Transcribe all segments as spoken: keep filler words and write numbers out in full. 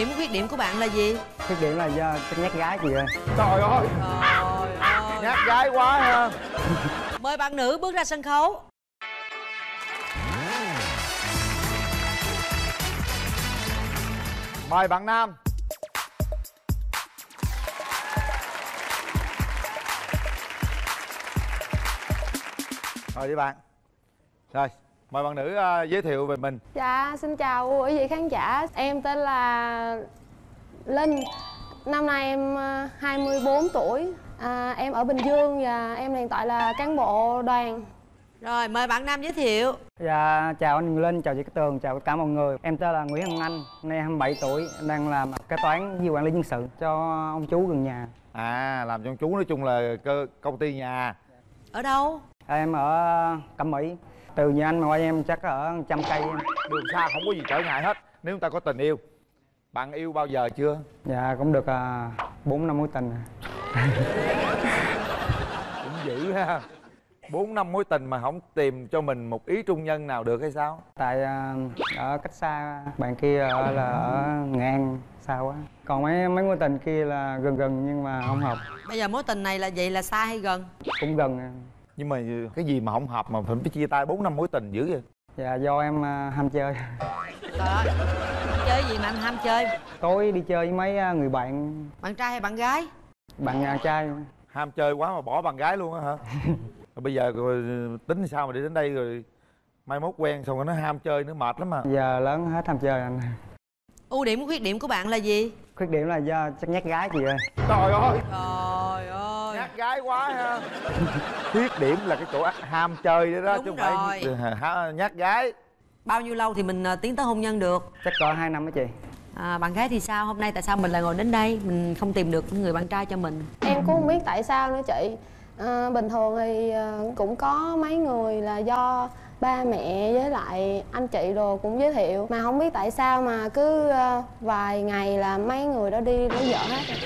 Điểm khuyết điểm của bạn là gì? Khuyết điểm là do chắc nhát gái chị ơi. Trời ơi, Trời ơi, nhát gái quá ha. mời bạn nữ bước ra sân khấu. Mời bạn nam. Rồi đi bạn. Rồi, mời bạn nữ uh, giới thiệu về mình. Dạ, xin chào quý vị khán giả. Em tên là Linh. Năm nay em hai mươi bốn tuổi. à, Em ở Bình Dương và em hiện tại là cán bộ đoàn. Rồi, mời bạn nam giới thiệu. Dạ, chào anh Linh, chào chị Cát Tường, chào tất cả mọi người. Em tên là Nguyễn Hồng Anh, nay hai mươi bảy tuổi, em đang làm kế toán với quản lý nhân sự cho ông chú gần nhà. À, làm cho ông chú nói chung là cơ công ty nhà. Ở đâu? À, em ở Cẩm Mỹ. Từ nhà anh mà qua em chắc ở trăm cây em. Đường xa không có gì trở ngại hết nếu chúng ta có tình yêu. Bạn yêu bao giờ chưa? Dạ, cũng được bốn năm mối tình. Cũng dữ ha. Bốn năm mối tình mà không tìm cho mình một ý trung nhân nào được hay sao? Tại ở cách xa, bạn kia ở là ở Nghệ An, xa quá. Còn mấy mấy mối tình kia là gần gần nhưng mà không hợp. Bây giờ mối tình này là vậy là xa hay gần? Cũng gần. Nhưng mà cái gì mà không hợp mà phải chia tay bốn năm mối tình dữ vậy? Dạ, do em ham chơi. Trời ơi, chơi gì mà anh ham chơi? Tối đi chơi với mấy người bạn. Bạn trai hay bạn gái? Bạn trai. Ham chơi quá mà bỏ bạn gái luôn á hả? Rồi bây giờ rồi tính sao mà đi đến đây rồi mai mốt quen xong rồi nó ham chơi nữa mệt lắm mà. Giờ lớn hết ham chơi anh. Ưu điểm khuyết điểm của bạn là gì? Khuyết điểm là do chắc nhát gái chị ơi. Trời ơi, Trời ơi, nhát gái quá ha. Khuyết điểm là cái chỗ ham chơi đó đó. Đúng chứ không phải nhát gái. bao nhiêu lâu thì mình tiến tới hôn nhân được? Chắc có hai năm đó chị. À, bạn gái thì sao? Hôm nay tại sao mình lại ngồi đến đây? Mình không tìm được người bạn trai cho mình. Em cũng không biết tại sao nữa chị. à, Bình thường thì cũng có mấy người là do ba mẹ với lại anh chị đồ cũng giới thiệu. Mà không biết tại sao mà cứ vài ngày là mấy người đó đi lấy vợ hết.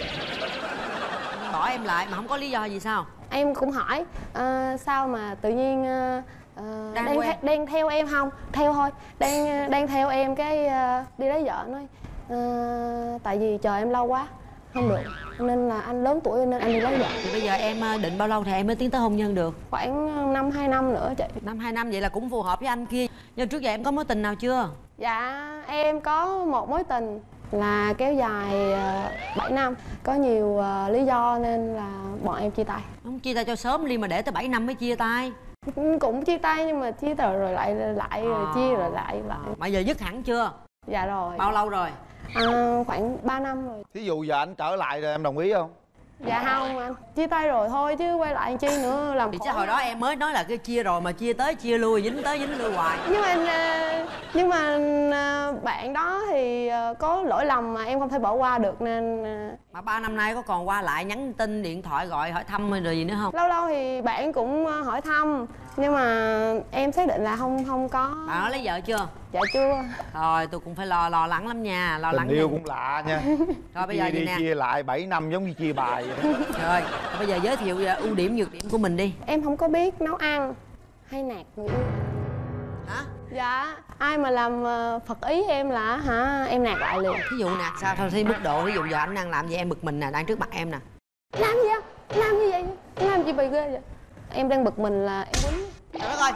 Bỏ em lại mà không có lý do gì sao? Em cũng hỏi à, sao mà tự nhiên à, đang, đang, the, đang theo em không? Theo thôi. Đang đang theo em cái à, đi lấy vợ nói à, tại vì chờ em lâu quá không được nên là anh lớn tuổi nên anh đi lấy vợ. Thì bây giờ em định bao lâu thì em mới tiến tới hôn nhân được? Khoảng năm hai năm nữa chị. Năm hai năm vậy là cũng phù hợp với anh kia. Nhưng trước giờ em có mối tình nào chưa? Dạ em có một mối tình là kéo dài bảy năm. Có nhiều uh, lý do nên là bọn em chia tay. Không chia tay cho sớm đi mà để tới bảy năm mới chia tay. Cũng chia tay nhưng mà chia tay rồi lại lại rồi à. chia rồi lại lại. Mà giờ dứt hẳn chưa? Dạ rồi. Bao lâu rồi? À, khoảng ba năm rồi. Thí dụ giờ anh trở lại rồi em đồng ý không? Dạ không anh. Chia tay rồi thôi chứ quay lại chi nữa làm thì khổ. Chứ hồi đó em mới nói là cái chia rồi mà chia tới chia lui, dính tới dính lui hoài. Nhưng mà nhưng mà bạn đó thì có lỗi lầm mà em không thể bỏ qua được nên. Mà ba năm nay có còn qua lại nhắn tin, điện thoại gọi hỏi thăm hay rồi gì nữa không? Lâu lâu thì bạn cũng hỏi thăm nhưng mà em xác định là không không có. Bạn nó lấy vợ chưa? Dạ chưa. Rồi tôi cũng phải lo lo lắng lắm nha, lo Tình lắng yêu nha. cũng lạ nha. Rồi bây giờ đi, vậy đi nè. chia lại bảy năm giống như chia bài vậy đó. Rồi bây giờ giới thiệu ưu điểm nhược điểm của mình đi. Em không có biết nấu ăn hay nạt người yêu. Hả? Dạ ai mà làm phật ý em là hả em nạt lại liền. Ví dụ nạt sao thôi, thì mức độ ví dụ giờ anh đang làm gì em bực mình nè, đang trước mặt em nè. Làm gì á? Làm như vậy? Làm gì bị ghê vậy? Em đang bực mình là em quýnh. Trời đất ơi,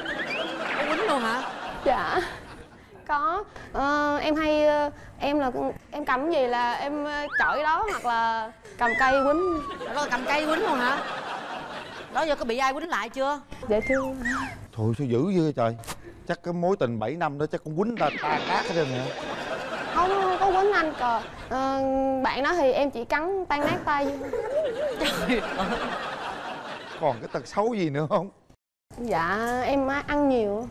em quýnh luôn hả? Dạ có. Ờ, em hay em là em cầm cái gì là em chọi đó hoặc là cầm cây quýnh. Trời đất, cầm cây quýnh luôn hả? Đó giờ có bị ai quýnh lại chưa? Dạ chưa. Thôi sao dữ dữ trời. Chắc cái mối tình bảy năm đó chắc cũng quýnh ta ta cát hết trơn hả? Không, không có quýnh anh cờ. Ờ, bạn đó thì em chỉ cắn tan nát tay. Trời ơi. Còn cái tật xấu gì nữa không? Dạ em ăn nhiều.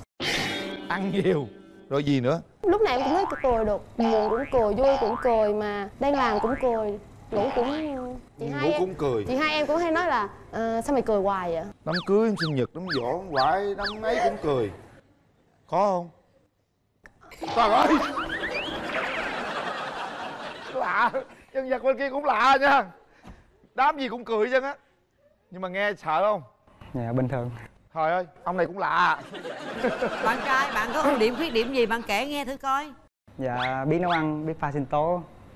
Ăn nhiều. Rồi gì nữa? Lúc nào em cũng thấy cười được. Buồn cũng cười, vui cũng cười, mà đang làm cũng cười. Ngủ cũng... Chị Ngủ hai cũng em, cười. Chị hai em cũng hay nói là uh, sao mày cười hoài vậy? Đám cưới, sinh nhật, đám giỗ, hoài, năm ấy cũng cười. Có không? Trời ơi! Lạ, nhân vật bên kia cũng lạ nha. Đám gì cũng cười chân á. Nhưng mà nghe sợ không? Dạ bình thường. Trời ơi, ông này cũng lạ. Bạn trai, bạn có ưu điểm khuyết điểm gì bạn kể nghe thử coi. Dạ biết nấu ăn, biết pha sinh tố.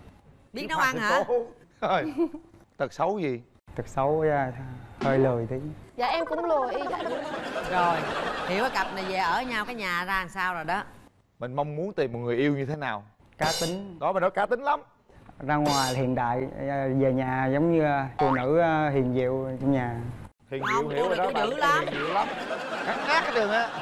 Biết nấu ăn hả? Rồi. Tật xấu gì? Tật xấu à, hơi lười tí. Dạ em cũng lười y vậy luôn. Rồi, hiểu cái cặp này về ở nhau cái nhà ra làm sao rồi đó. Mình mong muốn tìm một người yêu như thế nào? Cá tính. Đó, mà nó cá tính lắm. Ra ngoài hiện đại, về nhà giống như phụ nữ hiền diệu trong nhà. Hiền Không, diệu hiểu tôi rồi này đó tôi bạn. dữ lắm. Hiền diệu lắm. Ngắt ngắt cái đường á.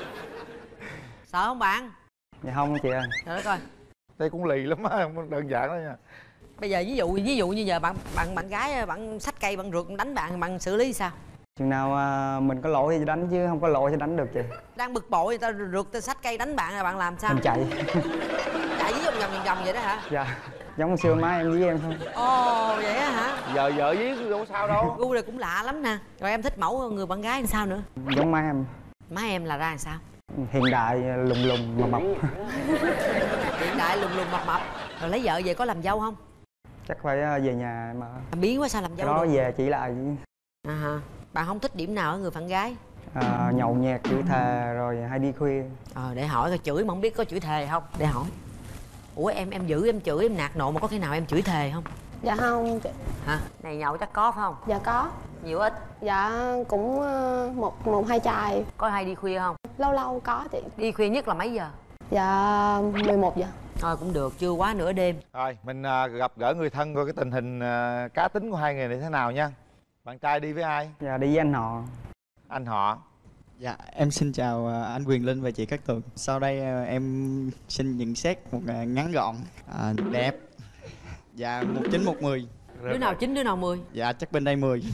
Sợ không bạn? Dạ không chị ơi. Trời đất ơi. Đây cũng lì lắm á, không đơn giản đó nha. Bây giờ ví dụ ví dụ như giờ bạn bạn bạn gái bạn xách cây bạn rượt đánh bạn bạn xử lý sao? Chừng nào à, mình có lỗi thì đánh chứ không có lỗi thì đánh được chị. Đang bực bội người ta rượt ta xách cây đánh bạn là bạn làm sao? Mình chạy. Chạy với vòng vòng vòng vòng vậy đó hả? Dạ. Giống xưa má em với em thôi. Ồ vậy á hả? Giờ vợ với đâu có sao đâu. Gu này cũng lạ lắm nè. Rồi em thích mẫu người bạn gái làm sao nữa? Giống má em. Má em là ra làm sao? Hiện đại, lùng lùng mà mập. Hiện đại lùn lùn mập mập. Rồi lấy vợ về có làm dâu không? Chắc phải à, về nhà mà. Biến quá sao làm Cái dâu đó được? về chỉ lại. À hả? Bạn không thích điểm nào ở người bạn gái? À, nhậu nhẹt, chửi thề rồi hay đi khuya. Ờ để hỏi coi chửi mà không biết có chửi thề không? Để hỏi. Ủa em em giữ em chửi em nạt nộ mà có khi nào em chửi thề không? Dạ không chị. Hả? Này nhậu chắc có phải không? Dạ có. Nhiều ít? Dạ cũng ờ, một một hai chai. Có hay đi khuya không? Lâu lâu có chị. Đi khuya nhất là mấy giờ? Dạ mười một giờ. Thôi cũng được, chưa quá nửa đêm. Rồi, mình à, gặp gỡ người thân coi cái tình hình à, cá tính của hai người này thế nào nha. Bạn trai đi với ai? Dạ đi với anh họ. Anh họ. Dạ, em xin chào à, anh Quyền Linh và chị Cát Tường. Sau đây à, em xin nhận xét một à, ngắn gọn, à, đẹp. Dạ, một chín một mười. Đứa nào chín đứa nào mười? Dạ, chắc bên đây mười.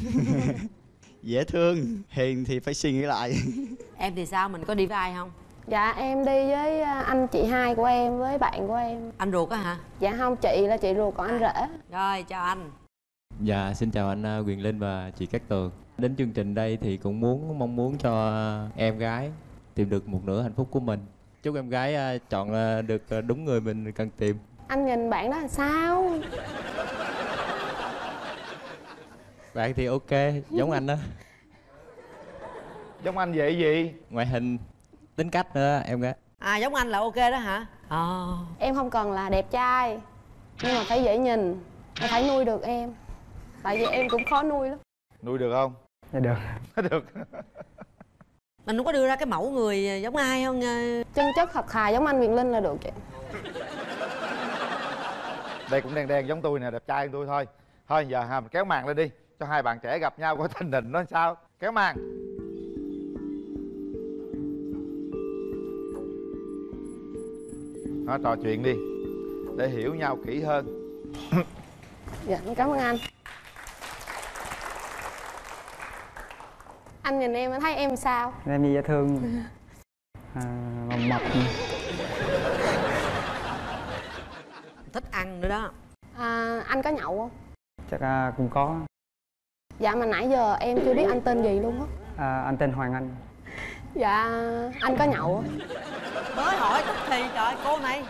Dễ thương, hiền thì phải suy nghĩ lại. Em thì sao, mình có đi với ai không? Dạ em đi với ờ, anh chị hai của em với bạn của em. Anh ruột á hả? Dạ không, chị là chị ruột còn anh rể. Rồi, chào anh. Dạ, xin chào anh uh, Quyền Linh và chị Cát Tường. Đến chương trình đây thì cũng muốn mong muốn cho uh, em gái tìm được một nửa hạnh phúc của mình. Chúc em gái uh, chọn uh, được uh, đúng người mình cần tìm. Anh nhìn bạn đó là sao? Bạn thì ok, giống anh đó. Giống anh vậy gì? Ngoại hình, tính cách nữa em gái. À giống anh là ok đó hả? Ờ. Em không cần là đẹp trai, nhưng mà phải dễ nhìn, phải nuôi được em. Tại vì em cũng khó nuôi lắm. Nuôi được không? Dạ được. Được. Mình không có đưa ra cái mẫu người giống ai không? Chân chất thật thà giống anh Quyền Linh là được chị. Đây cũng đen đen giống tôi nè, đẹp trai hơn tôi thôi. Thôi giờ ha, mình kéo màn lên đi, cho hai bạn trẻ gặp nhau coi tình hình nó sao. Kéo màn. Nó trò chuyện đi để hiểu nhau kỹ hơn. Dạ cảm ơn anh. Anh nhìn em, anh thấy em sao? Em đi dễ thương. À, mập mập. Thích ăn nữa đó. À, anh có nhậu không? Chắc à, cũng có. Dạ mà nãy giờ em chưa biết anh tên gì luôn á. À, anh tên Hoàng Anh. Dạ anh có nhậu không? Mới hỏi tức thì trời cô này.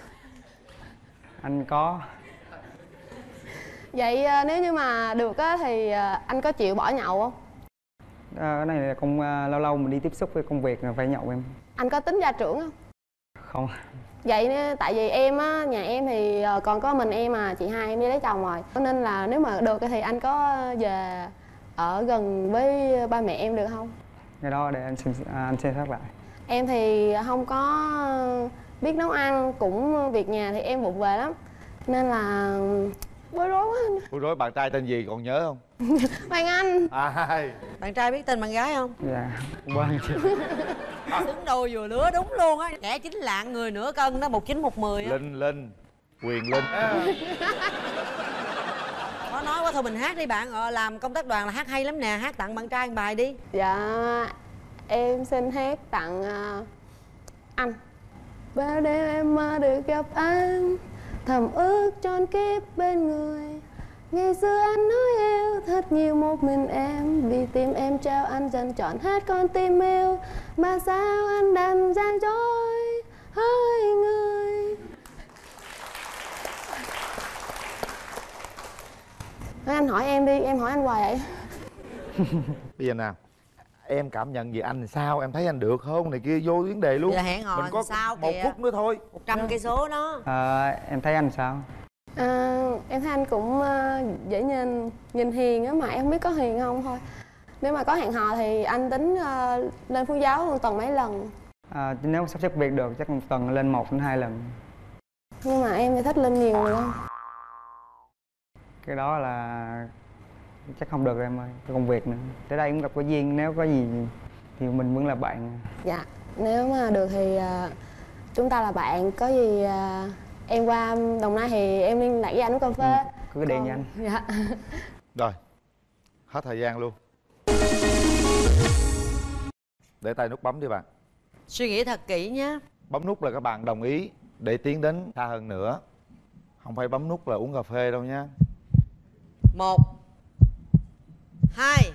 Anh có. Vậy à, nếu như mà được á thì à, anh có chịu bỏ nhậu không? À, cái này là cũng à, lâu lâu mình đi tiếp xúc với công việc là phải nhậu em. Anh có tính gia trưởng không? Không. Vậy nên- tại vì em á, nhà em thì ờ, còn có mình em à, chị hai em đi lấy chồng rồi. Cho nên là nếu mà được thì anh có về ở gần với ba mẹ em được không? Cái đó để anh xem à, anh xem xét lại. Em thì không có biết nấu ăn, cũng việc nhà thì em vụng về lắm. Nên là bối rối quá anh. Ủa rồi bạn trai tên gì còn nhớ không? Hoàng Anh. À, Bạn trai biết tên bạn gái không? Dạ. Quên chưa. Xứng đôi vừa lứa đúng luôn á. Kẻ chính lạng người nửa cân đó, một chín một mười á. Linh Linh Quyền Linh à. Có nói quá thôi mình hát đi bạn. Ờ, làm công tác đoàn là hát hay lắm nè. Hát tặng bạn trai một bài đi. Dạ em xin hát tặng à, anh. Bao đêm em mơ được gặp anh, thầm ước tròn kiếp bên người. Ngày xưa anh nói yêu thật nhiều một mình em, vì tim em trao anh dần trọn hết con tim yêu. Mà sao anh đành gian dối hai người. Thôi anh hỏi em đi, em hỏi anh hoài vậy. Bây giờ nào, em cảm nhận về anh sao? Em thấy anh được không? Này kia vô vấn đề luôn. Giờ hẹn hò Mình có sao một kìa. phút nữa thôi. Một trăm cây số đó. À, em thấy anh sao? À, em thấy anh cũng uh, dễ nhìn, nhìn hiền á, mà em không biết có hiền không thôi. Nếu mà có hẹn hò thì anh tính uh, lên Phú Giáo một tuần mấy lần? À, nếu sắp xếp việc được chắc một tuần lên một đến hai lần. Nhưng mà em thì thích lên nhiều người không? Cái đó là chắc không được em ơi, cái công việc nữa. Tới đây cũng gặp có duyên, nếu có gì thì mình vẫn là bạn. Dạ, nếu mà được thì uh, chúng ta là bạn. Có gì uh, em qua Đồng Nai thì em liên lạc với anh uống cà phê. Ừ, cứ điện cho anh. Dạ. Rồi, hết thời gian luôn. Để tay nút bấm đi bạn. Suy nghĩ thật kỹ nhé. Bấm nút là các bạn đồng ý để tiến đến xa hơn nữa. Không phải bấm nút là uống cà phê đâu nha. Một, hai,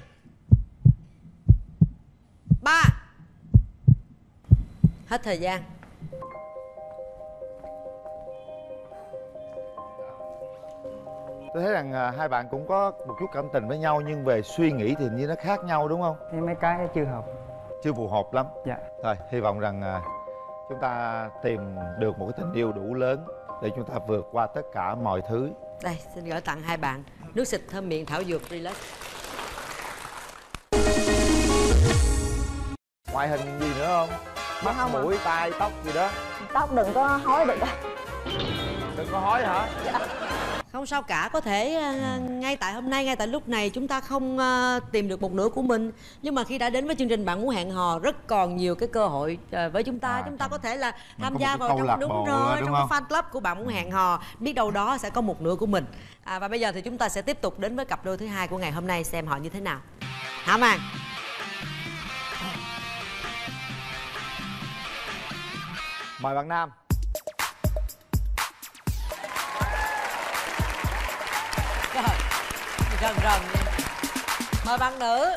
ba. Hết thời gian. Tôi thấy rằng à, hai bạn cũng có một chút cảm tình với nhau, nhưng về suy nghĩ thì như nó khác nhau đúng không? Mấy cái chưa hợp. Chưa phù hợp lắm. Dạ. Thôi, hy vọng rằng à, chúng ta tìm được một cái tình yêu đủ lớn để chúng ta vượt qua tất cả mọi thứ. Đây, xin gửi tặng hai bạn nước xịt thơm miệng thảo dược Relax. Ngoại hình gì nữa không? Mắt, không ạ. mũi, tai, tóc gì đó. Tóc đừng có hói được. Đừng có hói hả? Không sao cả, có thể uh, ngay tại hôm nay, ngay tại lúc này chúng ta không uh, tìm được một nửa của mình, nhưng mà khi đã đến với chương trình Bạn Muốn Hẹn Hò rất còn nhiều cái cơ hội uh, với chúng ta. À, chúng ta có thể là tham có gia một cái vào câu lạc trong đúng bộ rồi đó, đúng trong không? cái fan club của Bạn Muốn Hẹn Hò, biết đâu đó sẽ có một nửa của mình. À, và bây giờ thì chúng ta sẽ tiếp tục đến với cặp đôi thứ hai của ngày hôm nay, xem họ như thế nào. Hả Màn? Mời bạn nam. Rồi, rần rần. Mời bạn nữ.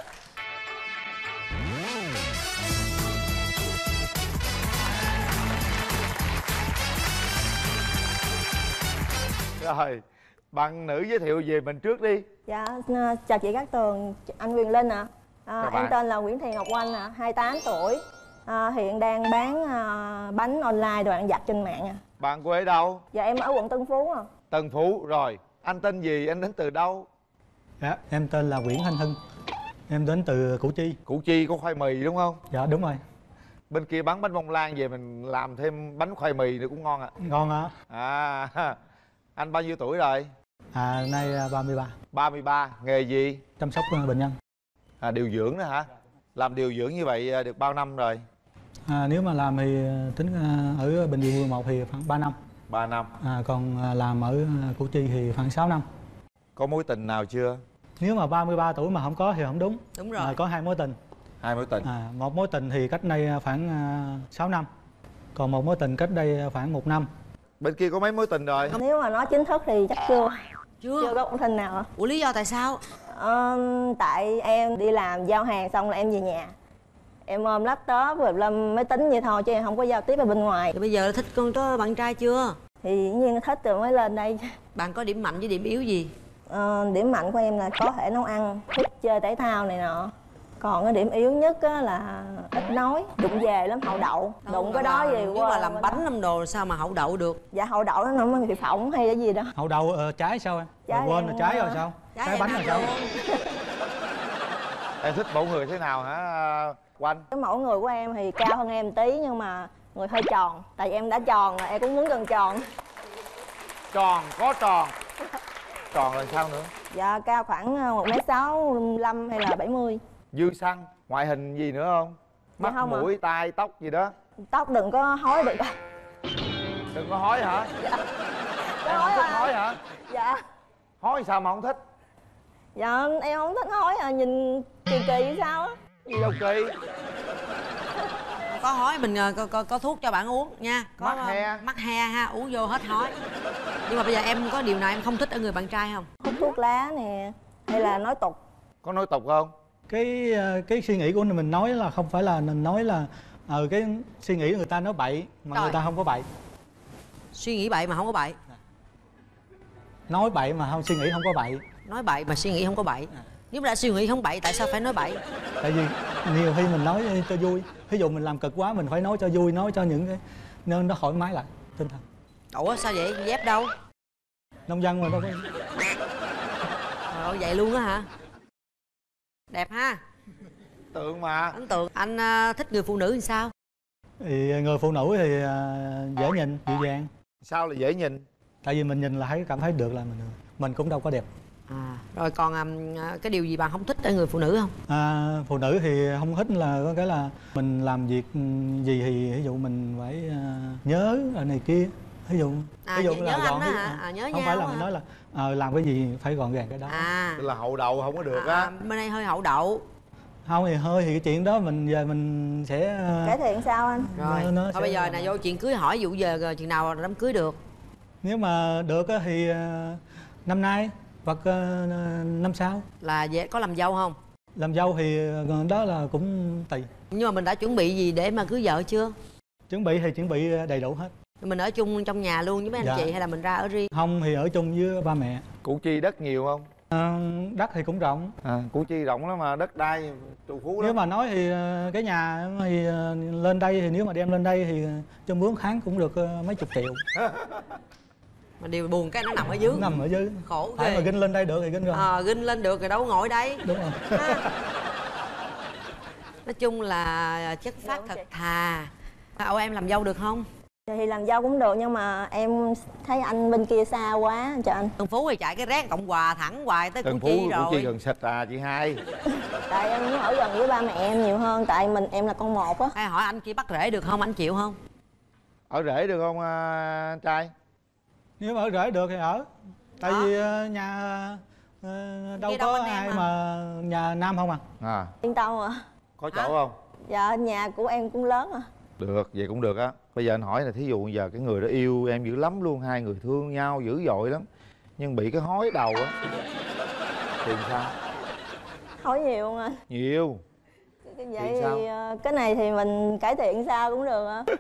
Rồi, bạn nữ giới thiệu về mình trước đi. Dạ, chào chị Cát Tường, anh Quyền Linh ạ. À. À, em tên là Nguyễn Thị Ngọc Oanh ạ, à, hai mươi tám tuổi. À, hiện đang bán à, bánh online, đồ ăn vặt trên mạng ạ. À. Bạn quê ở đâu? Dạ, em ở quận Tân Phú ạ. À. Tân Phú, rồi. Anh tên gì? Anh đến từ đâu? Dạ, em tên là Nguyễn Thanh Hưng. Em đến từ Củ Chi. Củ Chi có khoai mì đúng không? Dạ, đúng rồi. Bên kia bán bánh bông lan về mình làm thêm bánh khoai mì nữa cũng ngon ạ. À. Ngon ạ. À, anh bao nhiêu tuổi rồi? À, nay ba mươi ba. ba mươi ba, nghề gì? Chăm sóc bệnh nhân. À, điều dưỡng nữa hả? Làm điều dưỡng như vậy được bao năm rồi? À, nếu mà làm thì tính ở bệnh viện quận một thì khoảng ba năm. ba năm. À, còn làm ở Củ Chi thì khoảng sáu năm. Có mối tình nào chưa? Nếu mà ba mươi ba tuổi mà không có thì không đúng. Đúng rồi. À, có hai mối tình. Hai mối tình. À, một mối tình thì cách đây khoảng sáu năm. Còn một mối tình cách đây khoảng một năm. Bên kia có mấy mối tình rồi? Nếu mà nói chính thức thì chắc chưa. Chưa. Chưa có mối tình nào. Ủa lý do tại sao? À, tại em đi làm giao hàng xong là em về nhà. Em ôm laptop rồi lên máy tính vậy thôi chứ em không có giao tiếp ở bên ngoài. Thì bây giờ thích con có bạn trai chưa? Thì dĩ nhiên thích rồi mới lên đây. Bạn có điểm mạnh với điểm yếu gì? À, điểm mạnh của em là có thể nấu ăn, thích chơi thể thao này nọ. Còn cái điểm yếu nhất là ít nói, đụng về lắm, hậu đậu. Đâu Đụng cái đó làm, về nếu qua mà làm bánh làm đồ sao mà hậu đậu được? Dạ hậu đậu nó nằm bị phỏng hay cái gì đó. Hậu đậu uh, trái sao em? Trái quên em, là trái rồi sao? Trái, trái bánh rồi sao? Em thích mẫu người thế nào hả Oanh? Cái mẫu người của em thì cao hơn em tí nhưng mà người hơi tròn. Tại vì em đã tròn rồi, em cũng muốn gần tròn. Tròn, có tròn. Tròn là sao nữa? Dạ cao khoảng một mét sáu lăm hay là bảy mươi. Dư xăng, ngoại hình gì nữa không? Mắt, không mũi, tai, tóc gì đó. Tóc đừng có hói được. Đừng có hói hả? Dạ. Em không thích hói hả? Dạ. Hói sao mà không thích? Dạ em không thích hói à, nhìn kỳ kỳ sao á. Gì đâu kỳ. Có hói mình có, có, có thuốc cho bạn uống nha. Có, Mắc he. Mắc he ha, uống vô hết hói. Nhưng mà bây giờ em có điều nào em không thích ở người bạn trai không? Hút thuốc lá nè, hay là nói tục. Có nói tục không? Cái cái suy nghĩ của mình nói là không phải là mình nói là ờ cái suy nghĩ người ta nói bậy mà Trời. người ta không có bậy. Suy nghĩ bậy mà không có bậy. Nói bậy mà không suy nghĩ không có bậy. Nói bậy mà suy nghĩ không có bậy. Nếu mà đã suy nghĩ không bậy tại sao phải nói bậy? Tại vì nhiều khi mình nói cho vui. Ví dụ mình làm cực quá mình phải nói cho vui, nói cho những cái nên nó thoải mái lại tinh thần. Ủa sao vậy? Dép đâu? Nông dân mà đâu có. Trời ơi, vậy luôn á hả? Đẹp ha. Tượng mà. Ấn tượng. Anh uh, thích người phụ nữ thì sao? Thì người phụ nữ thì uh, dễ nhìn, dịu dàng. Sao là dễ nhìn? Tại vì mình nhìn là thấy cảm thấy được là mình mình cũng đâu có đẹp. À, rồi còn um, cái điều gì bạn không thích ở người phụ nữ không? À, phụ nữ thì không thích là có cái là mình làm việc gì thì ví dụ mình phải uh, nhớ ở này kia. Ví dụ à, ví dụ nhớ là anh gọn đó cái, hả? À, nhớ không nhau phải là hả? mình nói là uh, làm cái gì phải gọn gàng cái đó. À, tức là hậu đậu không có được á. à, bên đây hơi hậu đậu. Không thì hơi thì cái chuyện đó mình giờ mình sẽ uh, cải thiện sao anh? Rồi nó, nó thôi sẽ... bây giờ là vô chuyện cưới hỏi vụ giờ rồi chừng nào đám cưới được? Nếu mà được á thì uh, năm nay hoặc uh, năm sau. Là về có làm dâu không? Làm dâu thì uh, đó là cũng tùy. Nhưng mà mình đã chuẩn bị gì để mà cưới vợ chưa? Chuẩn bị thì chuẩn bị đầy đủ hết. Mình ở chung trong nhà luôn với mấy anh Dạ. chị hay là mình ra ở riêng? Không thì ở chung với ba mẹ. Củ Chi đất nhiều không? À, đất thì cũng rộng. À, Củ Chi rộng lắm mà đất đai trù phú lắm. Nếu mà nói thì uh, cái nhà thì uh, lên đây thì nếu mà đem lên đây thì uh, cho mướn tháng cũng được uh, mấy chục triệu. Mà điều buồn cái nó nằm ở dưới. Nằm ở dưới. Khổ Phải ghê. mà ginh lên đây được thì ginh rồi. Ờ, ginh lên được rồi đâu có ngồi đây. Đúng rồi. Nói chung là chất phát thật thà. Ồ, em làm dâu được không? Thì làm dâu cũng được nhưng mà em thấy anh bên kia xa quá cho anh. Tân Phú thì chạy cái rét Cộng Hòa thẳng hoài tới Củ Tân Chi Phú, rồi. Củ Chi gần xịt à chị hai. Tại em muốn ở gần với ba mẹ em nhiều hơn, tại mình em là con một á. Hay hỏi anh kia bắt rễ được không, anh chịu không? Ở rể được không à, anh trai? Nếu mà ở rể được thì ở. Tại Đó. vì uh, nhà uh, đâu Kia có đâu anh ai em mà nhà nam không à. À, Yên tâm à. có chỗ Hả? không? Dạ nhà của em cũng lớn à. Được, vậy cũng được á. Bây giờ anh hỏi là thí dụ giờ cái người đó yêu em dữ lắm luôn, hai người thương nhau dữ dội lắm, nhưng bị cái hói đầu á thì sao? Hỏi nhiều không anh? Nhiều. Vậy Thì sao? thì ờ, cái này thì mình cải thiện sao cũng được á.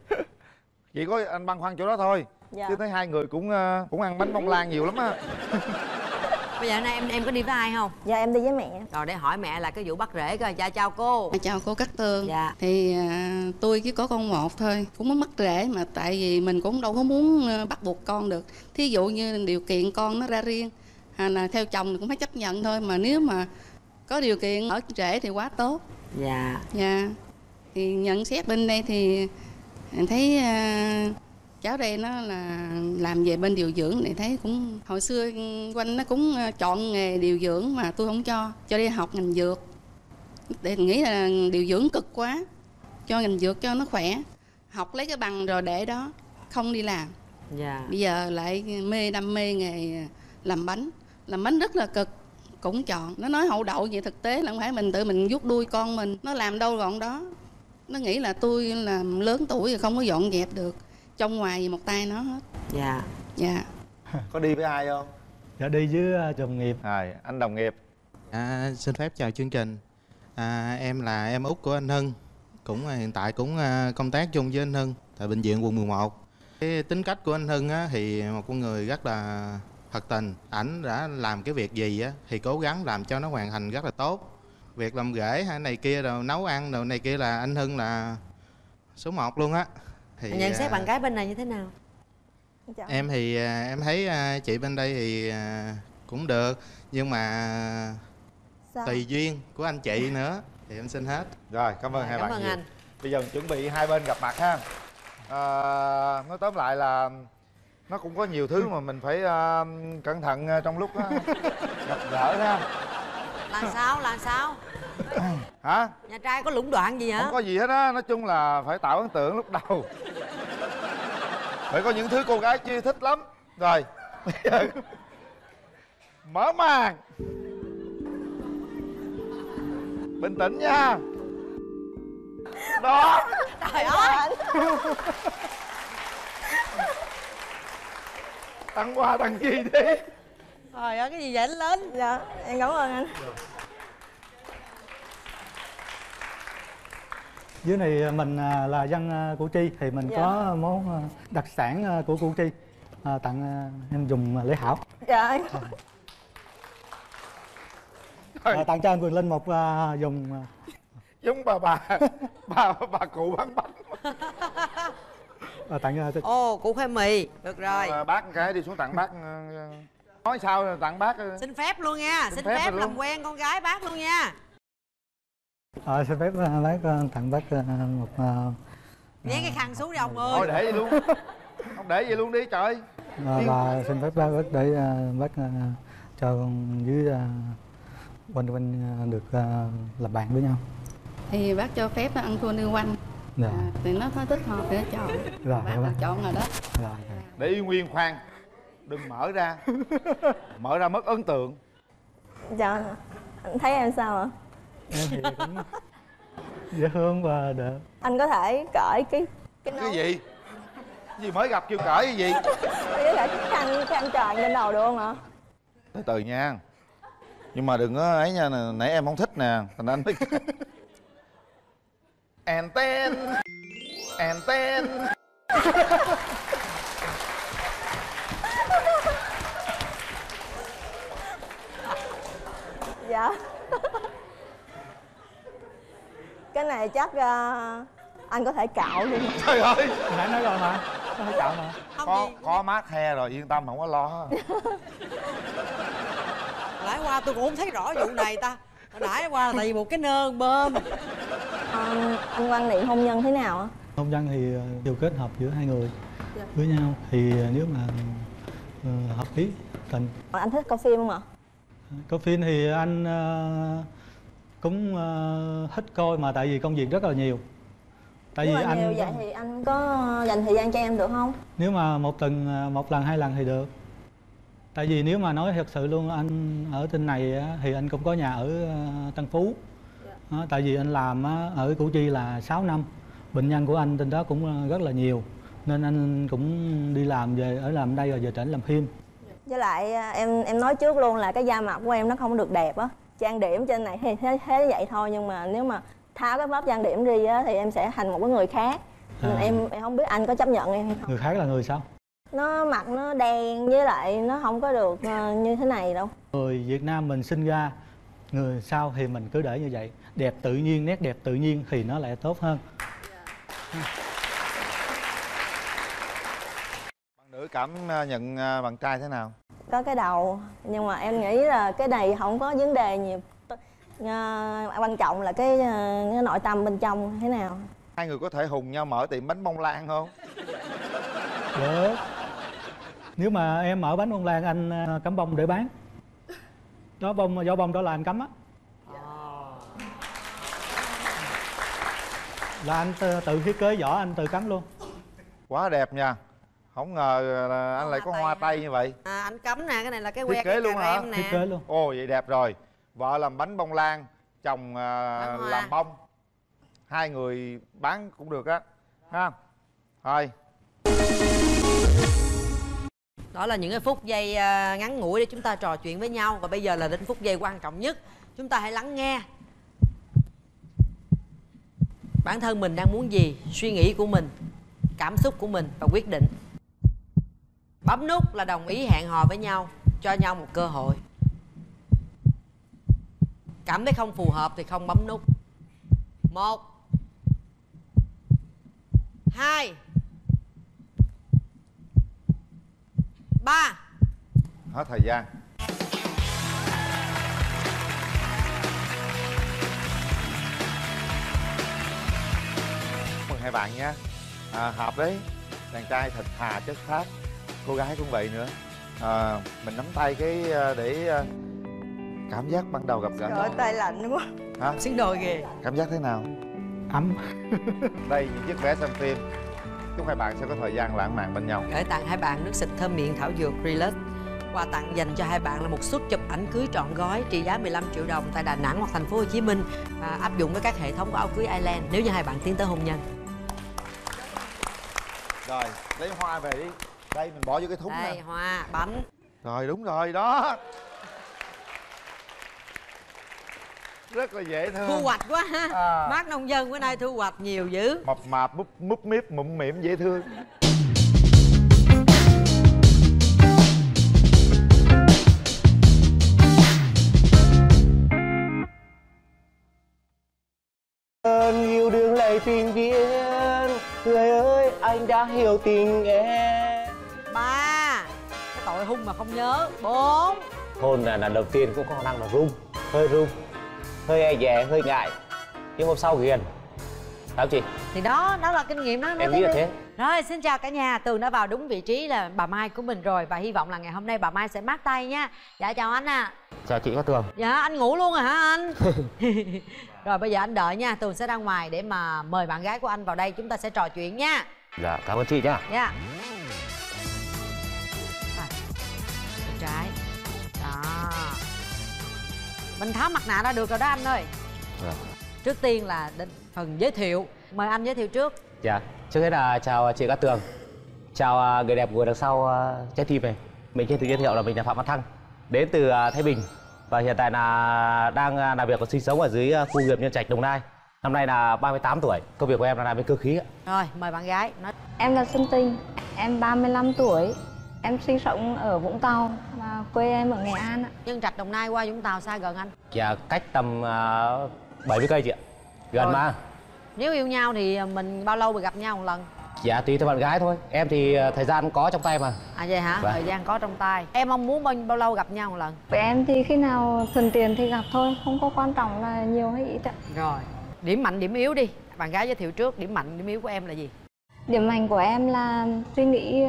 Chỉ có anh băn khoăn chỗ đó thôi. Dạ. Chứ thấy hai người cũng uh, cũng ăn bánh bông lan nhiều lắm á. Bây giờ hôm nay em em có đi với ai không? Dạ em đi với mẹ. Rồi để hỏi mẹ là cái vụ bắt rễ coi. Dạ chào cô. Chào cô Cát Tường. Dạ. Thì à, tôi chỉ có con một thôi, cũng mới mắc rễ mà tại vì mình cũng đâu có muốn à, bắt buộc con được. Thí dụ như điều kiện con nó ra riêng, à, là theo chồng thì cũng phải chấp nhận thôi. Mà nếu mà có điều kiện ở rễ thì quá tốt. Dạ. Dạ. Thì nhận xét bên đây thì thấy à, cháu đây nó là làm về bên điều dưỡng này, thấy cũng hồi xưa quanh nó cũng chọn nghề điều dưỡng mà tôi không cho cho đi học ngành dược, để nghĩ là điều dưỡng cực quá, cho ngành dược cho nó khỏe, học lấy cái bằng rồi để đó không đi làm. Dạ. Bây giờ lại mê đam mê nghề làm bánh, làm bánh rất là cực, cũng chọn. Nó nói hậu đậu vậy, thực tế là không phải mình tự mình vuốt đuôi con mình, nó làm đâu gọn đó. Nó nghĩ là tôi làm lớn tuổi rồi không có dọn dẹp được, trong ngoài gì một tay nó hết. Dạ. Dạ. Có đi với ai không? Dạ đi với uh, đồng nghiệp. À, anh đồng nghiệp. À, xin phép chào chương trình. À, em là em út của anh Hưng, cũng hiện tại cũng uh, công tác chung với anh Hưng tại bệnh viện quận mười một. Cái tính cách của anh Hưng á, thì một con người rất là thật tình. Ảnh đã làm cái việc gì á, thì cố gắng làm cho nó hoàn thành rất là tốt. Việc làm rễ hay này kia rồi nấu ăn rồi này kia là anh Hưng là số một luôn á. Thì Nhận xét uh, bạn gái bên này như thế nào? em thì uh, em thấy uh, chị bên đây thì uh, cũng được, nhưng mà Sao? tùy duyên của anh chị nữa thì em xin hết. Rồi, cảm ơn Rồi, hai cảm bạn ơn nhiều. anh. Bây giờ mình chuẩn bị hai bên gặp mặt ha. À, nói tóm lại là nó cũng có nhiều thứ mà mình phải uh, cẩn thận trong lúc uh, gặp gỡ ha. Là sao? Là sao? Hả? Nhà trai có lũng đoạn gì hả? Không có gì hết á, nói chung là phải tạo ấn tượng lúc đầu. Phải có những thứ cô gái chưa thích lắm. Rồi, bây giờ mở màn. Bình tĩnh nha. Đó. Trời ơi. Tặng quà tặng gì đi. Trời ơi, cái gì vậy anh lên. Dạ em cảm ơn anh. Dưới này mình là dân Củ Chi thì mình Dạ. có món đặc sản của Củ Chi à, tặng em dùng lễ hảo. Dạ. À, tặng cho anh Quyền Linh một uh, dùng uh... Giống bà bà bà bà cụ bán bánh. À, tặng uh, Ồ, củ khoai mì. Được rồi. À, bác cái đi xuống tặng bác. Nói sao rồi tặng bác. Xin phép luôn nha. Xin, Xin phép, phép làm luôn. quen con gái bác luôn nha. À, xin phép uh, bác uh, tặng bác uh, một uh, Nhét cái khăn xuống đi ông ơi. Thôi để vậy luôn. Không để vậy luôn đi trời. À, và xin phép bác để uh, bác uh, cho con với uh, quanh quanh uh, được uh, làm bạn với nhau. Thì bác cho phép ăn thua liên quanh. Dạ. À, thì nó có thích hợp để chọn. Rồi, Bác bác. là chọn rồi đó. Rồi. Để y nguyên khoan. Đừng mở ra. Mở ra mất ấn tượng. Dạ. Anh thấy em sao ạ? Em thì cũng dễ thương và đẹp. Anh có thể cởi cái cái Cái gì? Cái gì mới gặp kêu cởi cái gì? Có thể cái khăn cái khăn tròn trên đầu được không ạ? Từ từ nha. Nhưng mà đừng có ấy nha, nãy em không thích nè, thành anh mới anten anten. Dạ. Cái này chắc uh, anh có thể cạo luôn. Trời ơi, Nãy nói rồi mà, có thể chọn mà. có có mát he rồi, yên tâm không có lo. Nãy qua tôi cũng không thấy rõ vụ này ta. Hồi nãy qua là tại vì một cái nơn bơm. À, anh quan niệm hôn nhân thế nào ạ? Hôn nhân thì uh, điều kết hợp giữa hai người với nhau thì uh, nếu mà uh, hợp ý tình. Anh thích coi phim không ạ? Coi phim thì anh uh, cũng uh, thích coi mà tại vì công việc rất là nhiều. Tại Nếu vì mà anh nhiều vậy thì anh có dành thời gian cho em được không? nếu mà một tuần uh, một lần hai lần thì được. Tại vì nếu mà nói thật sự luôn, anh ở trên này á, thì anh cũng có nhà ở uh, Tân Phú. Đó, tại vì anh làm á, ở Củ Chi là sáu năm. Bệnh nhân của anh trên đó cũng rất là nhiều. Nên anh cũng đi làm về, ở làm đây rồi về tỉnh làm phim. Với lại em em nói trước luôn là cái da mặt của em nó không được đẹp á. Trang điểm trên này thì thế, thế vậy thôi, nhưng mà nếu mà tháo cái lớp trang điểm đi á thì em sẽ thành một cái người khác. Nên À. em em không biết anh có chấp nhận em hay không. Người khác là người sao? Nó mặt nó đen với lại nó không có được uh, như thế này đâu. Người Việt Nam mình sinh ra, người sao thì mình cứ để như vậy. Đẹp tự nhiên, nét đẹp tự nhiên thì nó lại tốt hơn. Bạn nữ cảm nhận bạn trai thế nào? Có cái đầu, nhưng mà em nghĩ là cái này không có vấn đề nhiều. Uh, quan trọng là cái, uh, cái nội tâm bên trong thế nào. Hai người có thể hùng nhau mở tiệm bánh bông lan không? Được. Nếu mà em mở bánh bông lan, anh uh, cắm bông để bán. Đó, bông, vỏ bông đó là anh cắm á. Là anh tự, tự thiết kế vỏ, anh tự cắm luôn. Quá đẹp nha. Không ngờ là anh lại có hoa tây như vậy. À, anh cấm nè, cái này là cái Thiết que kế cái luôn cà hả? rem nè. Thiết kế luôn. Ồ vậy đẹp rồi. Vợ làm bánh bông lan, chồng uh, Bán hoa. làm bông. Hai người bán cũng được á. Ha. Thôi. Đó là những cái phút giây à, ngắn ngủi để chúng ta trò chuyện với nhau. Và bây giờ là đến phút giây quan trọng nhất. Chúng ta hãy lắng nghe bản thân mình đang muốn gì, suy nghĩ của mình, cảm xúc của mình và quyết định. Bấm nút là đồng ý hẹn hò với nhau, cho nhau một cơ hội. Cảm thấy không phù hợp thì không bấm nút. Một, hai, ba. Hết thời gian. Mừng hai bạn nha. À, hợp đấy. Đàn trai thật thà chất phác, cô gái cũng vậy nữa. À, mình nắm tay cái để cảm giác ban đầu gặp gỡ Trời ơi, tay lạnh quá. hả? Xứng đôi kìa. Cảm giác thế nào? Ấm. Đây những chiếc vé xem phim. Chúc hai bạn sẽ có thời gian lãng mạn bên nhau. Gửi tặng hai bạn nước xịt thơm miệng thảo dược Relax. Quà tặng dành cho hai bạn là một suất chụp ảnh cưới trọn gói trị giá mười lăm triệu đồng tại Đà Nẵng hoặc thành phố Hồ Chí Minh, à, áp dụng với các hệ thống của áo cưới Island nếu như hai bạn tiến tới hôn nhân. Rồi, lấy hoa về đi. Đây mình bỏ vô cái thúng Đây, nè. hoa, bánh. Rồi đúng rồi đó. Rất là dễ thương. Thu hoạch quá ha. À. Bác nông dân bữa nay thu hoạch nhiều dữ. Mập mạp múp múp míp mụm mỉm dễ thương. Yêu đương lại tình duyên, người ơi anh đã hiểu tình em. Ba, cái tội hung mà không nhớ. Bốn. Hôn là lần đầu tiên cũng có khả năng là rung, hơi rung, hơi e dè, hơi ngại. Nhưng hôm sau ghiền. Phải không chị? Thì đó, đó là kinh nghiệm đó. Em nghĩ là thế. Rồi, xin chào cả nhà. Tường đã vào đúng vị trí là bà Mai của mình rồi. Và hy vọng là ngày hôm nay bà Mai sẽ mát tay nha. Dạ chào anh à. Chào chị Cát Tường. Dạ anh ngủ luôn rồi hả anh? Rồi bây giờ anh đợi nha. Tường sẽ ra ngoài để mà mời bạn gái của anh vào đây. Chúng ta sẽ trò chuyện nha. Dạ cảm ơn chị nhá. Dạ. Bên trái. Đó. Mình tháo mặt nạ ra được rồi đó anh ơi. Dạ. Trước tiên là đến phần giới thiệu. Mời anh giới thiệu trước. Dạ, trước hết là chào chị Cát Tường. Chào người đẹp ngồi đằng sau uh, trái tim này. Mình xin tự giới thiệu là mình là Phạm Văn Thăng, đến từ uh, Thái Bình và hiện tại là đang uh, làm việc và sinh sống ở dưới uh, khu công nghiệp Nhân Trạch, Đồng Nai. Năm nay là ba mươi tám tuổi. Công việc của em là làm bên cơ khí. Rồi, mời bạn gái nói. Em là Xuân Tinh, em ba mươi lăm tuổi. Em sinh sống ở Vũng Tàu và quê em ở Nghệ An ạ. Nhân Trạch Đồng Nai qua Vũng Tàu xa gần anh? Dạ, cách tầm uh, bảy mươi cây chị ạ. Gần rồi. Mà. Nếu yêu nhau thì mình bao lâu mới gặp nhau một lần? Dạ tùy theo bạn gái thôi. Em thì thời gian có trong tay mà. À vậy hả? Vâng. Thời gian có trong tay. Em mong muốn bao, bao lâu gặp nhau một lần? Với em thì khi nào thuận tiện thì gặp thôi, không có quan trọng là nhiều hay ít ạ. Rồi, điểm mạnh điểm yếu đi. Bạn gái giới thiệu trước, điểm mạnh điểm yếu của em là gì? Điểm mạnh của em là suy nghĩ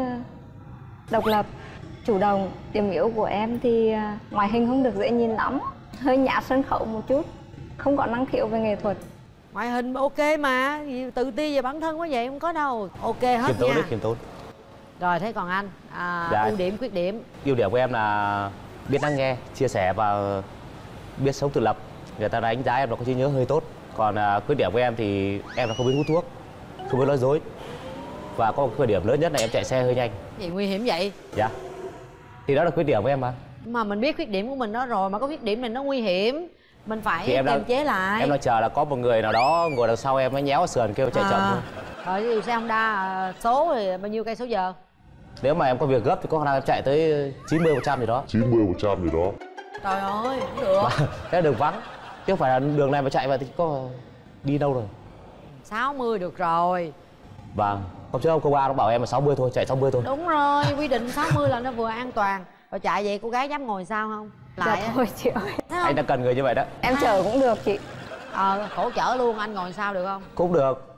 độc lập, chủ động. Điểm yếu của em thì ngoại hình không được dễ nhìn lắm, hơi nhạt sân khấu một chút, không có năng khiếu về nghệ thuật. Ngoại hình ok mà, tự ti về bản thân quá vậy không có đâu. Ok hết khiêm tốn nha. Đấy, khiêm tốn. Rồi thế còn anh, à, Dạ. ưu điểm khuyết điểm? Ưu điểm của em là biết lắng nghe, chia sẻ và biết sống tự lập. Người ta đánh giá em là có trí nhớ hơi tốt. Còn à, khuyết điểm của em thì em là không biết hút thuốc, không biết nói dối. Và có một khuyết điểm lớn nhất là em chạy xe hơi nhanh. Gì nguy hiểm vậy? Dạ. Thì đó là khuyết điểm của em mà. Mà mình biết khuyết điểm của mình đó rồi, mà có khuyết điểm này nó nguy hiểm, mình phải thì em kiềm đang, chế lại. Em đang chờ là có một người nào đó ngồi đằng sau em nó nhéo sườn kêu chạy à. chậm thôi. Rồi ví dụ xe Honda số thì bao nhiêu cây số giờ? Nếu mà em có việc gấp thì có khả năng em chạy tới chín mươi phần trăm gì đó. chín mươi phần trăm gì đó. Trời ơi, không được. Thế là đường vắng. Chứ không phải là đường này mà chạy vào thì có đi đâu rồi. sáu mươi được rồi. Vâng. Hôm trước ông công an nó bảo em là sáu mươi thôi, chạy sáu mươi thôi. Đúng rồi, quy định sáu mươi là nó vừa an toàn. Rồi chạy vậy cô gái dám ngồi sao không? Lại dạ thôi chị ơi. Anh đang cần người như vậy đó. Em chở cũng được chị. Ờ, cổ chở luôn, anh ngồi sao được không? Cũng được.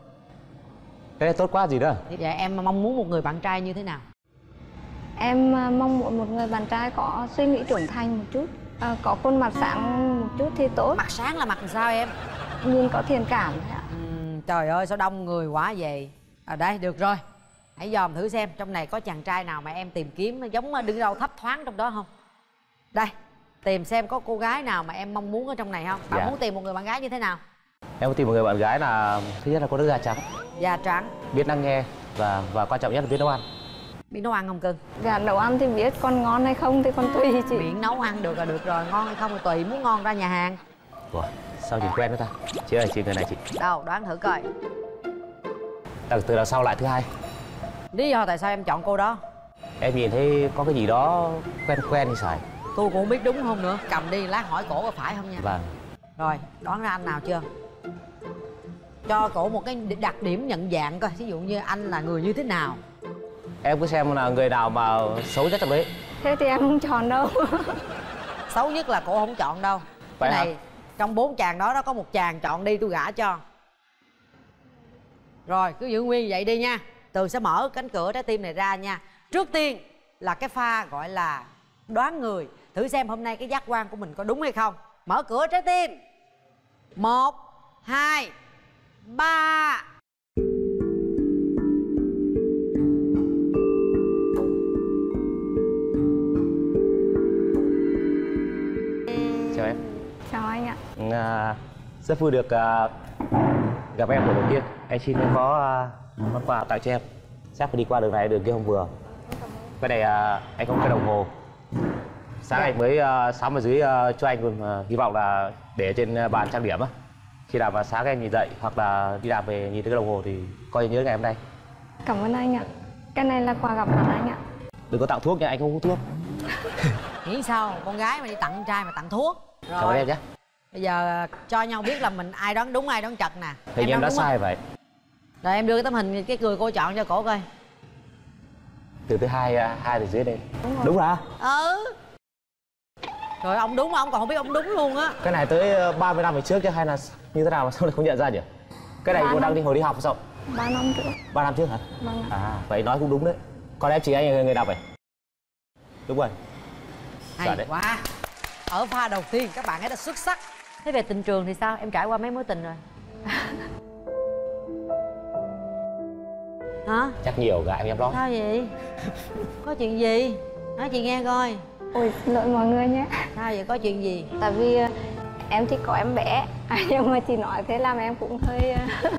Thế là tốt quá gì nữa. Vậy em mong muốn một người bạn trai như thế nào? Em mong muốn một người bạn trai có suy nghĩ trưởng thành một chút, à, có khuôn mặt sáng một chút thì tốt. Mặt sáng là mặt sao em? Nhìn có thiện cảm thôi ạ. Ừ, trời ơi sao đông người quá vậy. À đây được rồi. Hãy dòm thử xem trong này có chàng trai nào mà em tìm kiếm nó giống đứng đâu thấp thoáng trong đó không? Đây, tìm xem có cô gái nào mà em mong muốn ở trong này không? Bạn dạ. muốn tìm một người bạn gái như thế nào? Em muốn tìm một người bạn gái là thứ nhất là có nước da trắng. Da trắng. Biết lắng nghe và và quan trọng nhất là biết nấu ăn. Biết nấu ăn không cưng? Dạ nấu ăn thì biết, còn ngon hay không thì còn tùy chị. Miệng nấu ăn được là được rồi, ngon hay không thì tùy, muốn ngon ra nhà hàng. Ủa, sao nhìn quen nữa ta? Chị ơi, chị người này chị. Đâu, đoán thử coi. Từ từ đằng sau lại thứ hai. Lý do tại sao em chọn cô đó? Em nhìn thấy có cái gì đó quen quen thì phải. Tôi cũng không biết đúng không nữa. Cầm đi lát hỏi cổ có phải không nha. Vâng. Rồi, đoán ra anh nào chưa? Cho cổ một cái đặc điểm nhận dạng coi. Ví dụ như anh là người như thế nào. Em cứ xem là người nào mà xấu nhất trong đấy. Thế thì em không chọn đâu. Xấu nhất là cổ không chọn đâu. Vậy Cái này hả? trong bốn chàng đó đó có một chàng chọn đi tôi gả cho. Rồi cứ giữ nguyên vậy đi nha. Tường sẽ mở cánh cửa trái tim này ra nha. Trước tiên là cái pha gọi là đoán người. Thử xem hôm nay cái giác quan của mình có đúng hay không. Mở cửa trái tim. Một, hai, ba. Chào em. Chào anh ạ. À, rất vui được à, gặp em lần đầu tiên. Em xin có à, món quà tặng cho em. Chắc phải đi qua đường này đường kia không vừa. Cái này à, anh có một cái đồng hồ. Sáng anh mới uh, sắm ở dưới uh, cho anh luôn, uh, hy vọng là để trên bàn trang điểm á. Khi nào mà sáng em nhìn dậy hoặc là đi làm về nhìn thấy cái đồng hồ thì coi nhớ ngày hôm nay. Cảm ơn anh ạ. Cái này là quà gặp mặt anh ạ. Đừng có tặng thuốc nha, anh không hút thuốc. Nghĩ sao con gái mà đi tặng con trai mà tặng thuốc. Rồi. Cảm ơn em nhé. Bây giờ cho nhau biết là mình ai đoán đúng ai đoán chật nè. Hình em, em đã sai vậy. Rồi em đưa cái tấm hình cái người cô chọn cho cổ coi. Từ thứ hai hai từ dưới đây. Đúng rồi. Đúng hả? Ừ. Rồi ông đúng mà ông còn không biết ông đúng luôn á. Cái này tới ba mươi năm về trước chứ hay là như thế nào mà sao lại không nhận ra nhỉ? Cái này cô đang đi hồi đi học sao? ba năm trước. ba năm trước hả? Vâng ạ. À, vậy nói cũng đúng đấy. Còn em chị anh là người đọc vậy. Đúng rồi. Hay đấy. Quá. Ở pha đầu tiên các bạn ấy đã xuất sắc. Thế về tình trường thì sao? Em trải qua mấy mối tình rồi? Hả? Chắc nhiều gái em đó. Sao vậy? Có chuyện gì? Nói chị nghe coi. Ôi xin lỗi mọi người nhé. Sao vậy? Có chuyện gì? Tại vì em thích có em bé. À, nhưng mà chị nói thế làm em cũng hơi...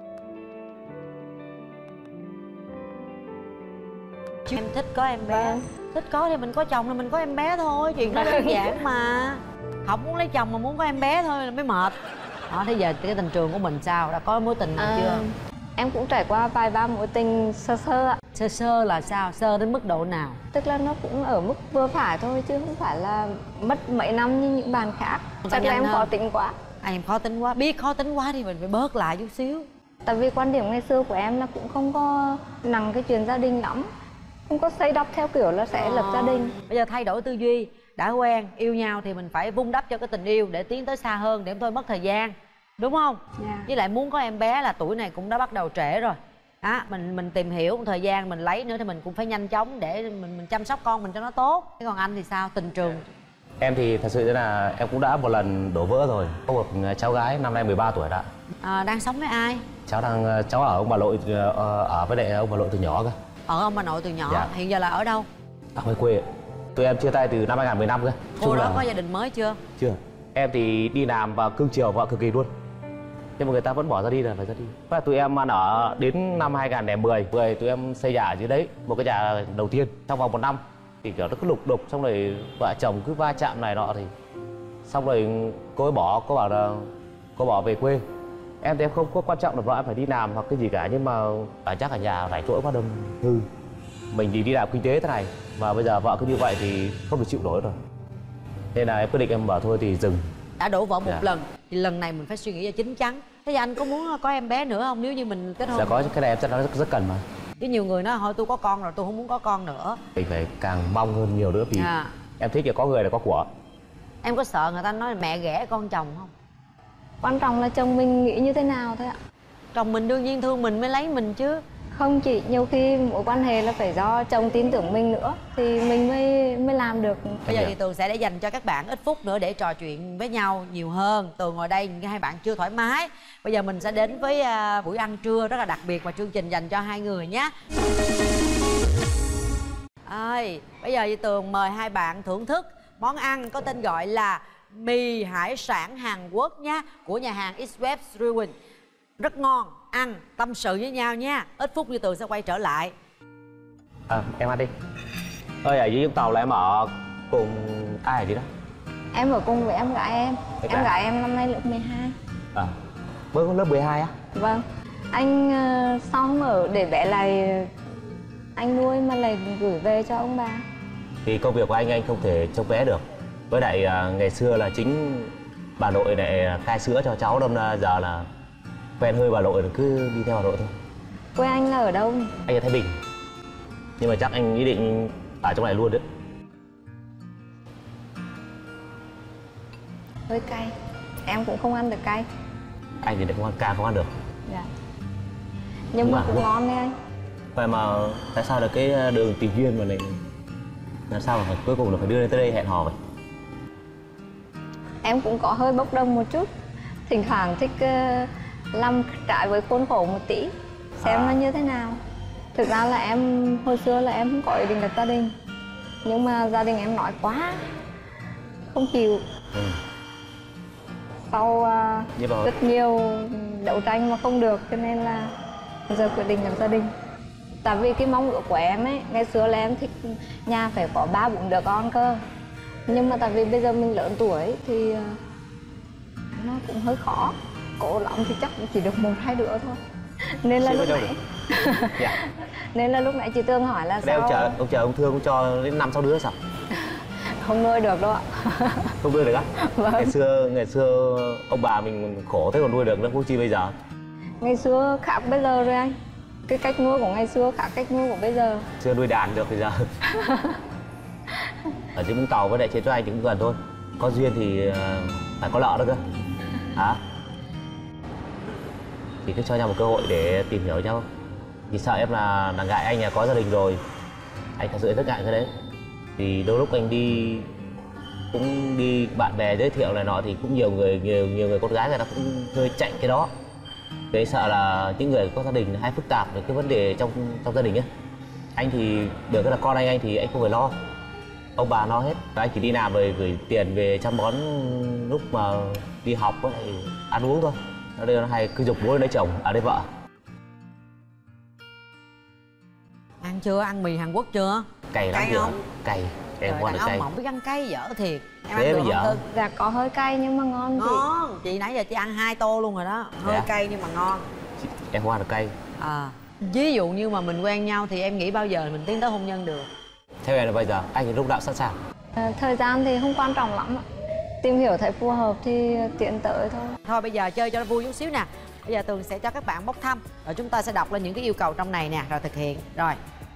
Em thích có em bé. Vâng. Thích có thì mình có chồng thì mình có em bé thôi. Chuyện đó đơn giản mà. Không muốn lấy chồng mà muốn có em bé thôi là mới mệt. Đó, thế giờ cái tình trường của mình sao? Đã có mối tình nào à, chưa? Em cũng trải qua vài ba mối tình sơ sơ ạ. Sơ sơ là sao? Sơ đến mức độ nào? Tức là nó cũng ở mức vừa phải thôi chứ không phải là mất mấy năm như những bạn khác. Chắc là em khó tính quá. À, em khó tính quá. Biết khó tính quá thì mình phải bớt lại chút xíu. Tại vì quan điểm ngày xưa của em là cũng không có nặng cái chuyện gia đình lắm. Không có xây đắp theo kiểu là sẽ à. lập gia đình. Bây giờ thay đổi tư duy. Đã quen, yêu nhau thì mình phải vun đắp cho cái tình yêu để tiến tới xa hơn, để thôi mất thời gian. Đúng không? Yeah. Với lại muốn có em bé là tuổi này cũng đã bắt đầu trễ rồi. Đó, mình mình tìm hiểu một thời gian mình lấy nữa thì mình cũng phải nhanh chóng để mình mình chăm sóc con mình cho nó tốt. Thế còn anh thì sao? Tình trường? Em thì thật sự là em cũng đã một lần đổ vỡ rồi. Có một cháu gái năm nay mười ba tuổi đã. À, đang sống với ai? Cháu đang cháu ở ông bà nội, ở với lại ông bà nội từ nhỏ cơ. Ở ông bà nội từ nhỏ. Dạ. Hiện giờ là ở đâu? Ở ngoài quê. Tụi em chia tay từ năm hai nghìn mười lăm cơ. Cô đó là... có gia đình mới chưa? Chưa. Em thì đi làm và cưng chiều vợ cực kỳ luôn. Nhưng mà người ta vẫn bỏ ra đi là phải ra đi. Và tụi em ăn ở đến năm hai nghìn lẻ mười, mười tụi em xây nhà ở dưới đấy, một cái nhà đầu tiên trong vòng một năm thì kiểu nó cứ lục đục, xong rồi vợ chồng cứ va chạm này nọ thì xong rồi cô ấy bỏ, cô bảo là cô bỏ về quê. Em thì em không có quan trọng là vợ em phải đi làm hoặc cái gì cả, nhưng mà phải chắc ở nhà rảnh rỗi quá đâm hư. Mình thì đi làm kinh tế thế này mà bây giờ vợ cứ như vậy thì không được chịu nổi rồi. Nên là em quyết định em bảo thôi thì dừng. Đã đổ vỡ một dạ. lần thì lần này mình phải suy nghĩ cho chín chắn. Thế anh có muốn có em bé nữa không nếu như mình kết hôn? Dạ có, cái này em chắc nó rất, rất cần mà. Chứ nhiều người nói thôi tôi có con rồi tôi không muốn có con nữa. Mình phải càng mong hơn nhiều nữa vì à. em thích là có người là có của. Em có sợ người ta nói là mẹ ghẻ con chồng không? Quan trọng là chồng mình nghĩ như thế nào thôi ạ. Chồng mình đương nhiên thương mình mới lấy mình chứ. Không chị, nhiều khi mối quan hệ là phải do chồng tin tưởng mình nữa thì mình mới mới làm được. Bây giờ thì Tường sẽ để dành cho các bạn ít phút nữa để trò chuyện với nhau nhiều hơn. Tường ngồi đây hai bạn chưa thoải mái. Bây giờ mình sẽ đến với uh, buổi ăn trưa rất là đặc biệt mà chương trình dành cho hai người nhé. Ơi, bây giờ thì Tường mời hai bạn thưởng thức món ăn có tên gọi là mì hải sản Hàn Quốc nhé, của nhà hàng Eastwest Ruin. Rất ngon, ăn, tâm sự với nhau nha. Ít phút như Tường sẽ quay trở lại. À, em ăn đi. Ơi, ở dưới Vũng Tàu là em ở cùng ai ở đi đó? Em ở cùng với em gái em. Thế em cả? gái em năm nay lớp mười hai. À, mới có lớp mười hai á? Vâng. Anh uh, sao không ở để bé lại anh nuôi mà lại gửi về cho ông bà? Thì công việc của anh anh không thể trông bé được. Với lại uh, ngày xưa là chính bà nội này cai sữa cho cháu, đâm ra giờ là quen hơi bà nội, cứ đi theo bà nội thôi. Quê anh là ở đâu? Anh ở Thái Bình. Nhưng mà chắc anh ý định ở trong này luôn đấy. Hơi cay. Em cũng không ăn được cay. Anh thì lại không ăn cay, không ăn được. Dạ. Nhưng Đúng mà cũng ngon đấy anh. Vậy mà tại sao là cái đường tình duyên mà lại làm sao mà phải, cuối cùng là phải đưa lên tới đây hẹn hò vậy? Em cũng có hơi bốc đồng một chút. Thỉnh thoảng thích uh, làm trái với khuôn khổ một tí, xem à. nó như thế nào. Thực ra là em hồi xưa là em không có ý định lập gia đình, nhưng mà gia đình em nói quá không chịu. ừ. Sau uh, mà... rất nhiều đấu tranh mà không được, cho nên là giờ quyết định lập gia đình. Tại vì cái mong ước của em ấy, ngày xưa là em thích nhà phải có ba bốn đứa con cơ. Nhưng mà tại vì bây giờ mình lớn tuổi thì uh, nó cũng hơi khó. Cố lắm thì chắc cũng chỉ được một hai đứa thôi. Nên là lúc nãy dạ. Nên là lúc nãy chị Tương hỏi là sao ông chờ ông chờ ông thương ông cho đến năm sáu đứa sao? Không nuôi được đâu ạ. Không nuôi được á? Vâng. Ngày xưa ngày xưa ông bà mình khổ thế còn nuôi được nữa, cũng chi bây giờ. Ngày xưa khác bây giờ rồi anh. cái cách nuôi của ngày xưa khác cách nuôi của bây giờ. Chưa nuôi đàn được bây giờ. Ở trên Vũng Tàu với lại trên chỗ anh thì cũng gần thôi. Có duyên thì uh, phải có lợ đó cơ. Hả? Thì cứ cho nhau một cơ hội để tìm hiểu nhau. Thì sợ em là, là ngại anh là có gia đình rồi. Anh thật sự rất ngại cái đấy. Thì đôi lúc anh đi cũng đi bạn bè giới thiệu này nọ thì cũng nhiều người nhiều nhiều người con gái người ta cũng hơi chạy cái đó. Để sợ là những người có gia đình hay phức tạp về cái vấn đề trong trong gia đình ấy. Anh thì được cái là con anh anh thì anh không phải lo, ông bà lo hết. Và anh chỉ đi làm rồi gửi tiền về chăm bón lúc mà đi học với lại ăn uống thôi. Ở đây nó hay cứ giục bố lấy chồng, ở đây vợ. Ăn chưa? Ăn mì Hàn Quốc chưa? Cay lắm. Cay không? Cay. Em không ăn được cay. Ông biết ăn cay dở thiệt. Em Thế ăn được bây giờ không? Dạ có hơi cay nhưng mà ngon. Ngon. Chị nãy giờ chị ăn hai tô luôn rồi đó. Hơi Dạ. cay nhưng mà ngon. Em không ăn được cay. À, ví dụ như mà mình quen nhau thì em nghĩ bao giờ mình tiến tới hôn nhân được? Theo em là bây giờ anh lúc nào sẵn sàng. À, thời gian thì không quan trọng lắm ạ. Tìm hiểu thấy phù hợp thì tiến tới thôi. Thôi bây giờ chơi cho nó vui chút xíu nè. Bây giờ Tường sẽ cho các bạn bốc thăm. Rồi chúng ta sẽ đọc lên những cái yêu cầu trong này nè. Rồi thực hiện. Rồi.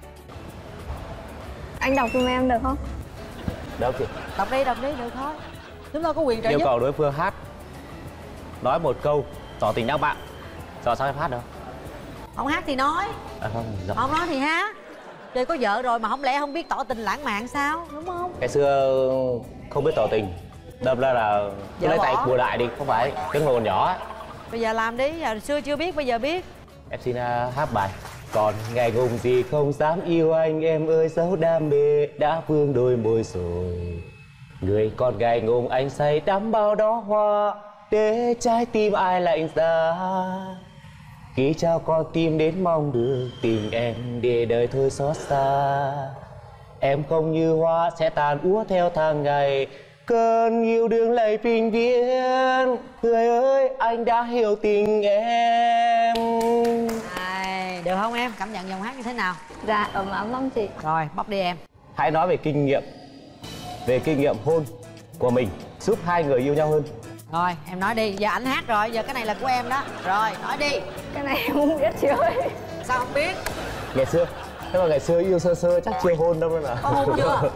Anh đọc giùm em được không? Được chị. Đọc đi, đọc đi, được thôi. Chúng tôi có quyền trợ Yêu giúp. cầu đối phương hát nói một câu tỏ tình đáp bạn. Rồi sao em hát được? Không hát thì nói. À, không, rồi. Không nói thì hát. Chơi có vợ rồi mà không lẽ không biết tỏ tình lãng mạn sao? Đúng không? Ngày xưa không biết tỏ tình. Đâm ra là cứ lấy tay bùa đại đi, không phải. Tiếng còn nhỏ ấy. Bây giờ làm đi, hồi xưa chưa biết, bây giờ biết. Em xin uh, hát bài. Còn ngày ngùng gì không dám yêu anh, em ơi dấu đam mê đã vương đôi môi rồi. Người con gái ngùng anh say đắm bao đó hoa, để trái tim ai lạnh giá. Khi trao con tim đến mong được tìm em, để đời thôi xót xa. Em không như hoa sẽ tàn úa theo tháng ngày, cơn yêu đương lầy vĩnh viễn. Người ơi anh đã hiểu tình em. À, được không em? Cảm nhận dòng hát như thế nào? Dạ ấm ấm lắm chị. Rồi bóc đi em. Hãy nói về kinh nghiệm, về kinh nghiệm hôn của mình giúp hai người yêu nhau hơn. Rồi em nói đi, giờ ảnh hát rồi, giờ cái này là của em đó. Rồi nói đi. Cái này em không biết chị ơi. Sao không biết? Ngày xưa, thế mà ngày xưa yêu sơ sơ chắc chưa hôn đâu mà. Có hôn chưa?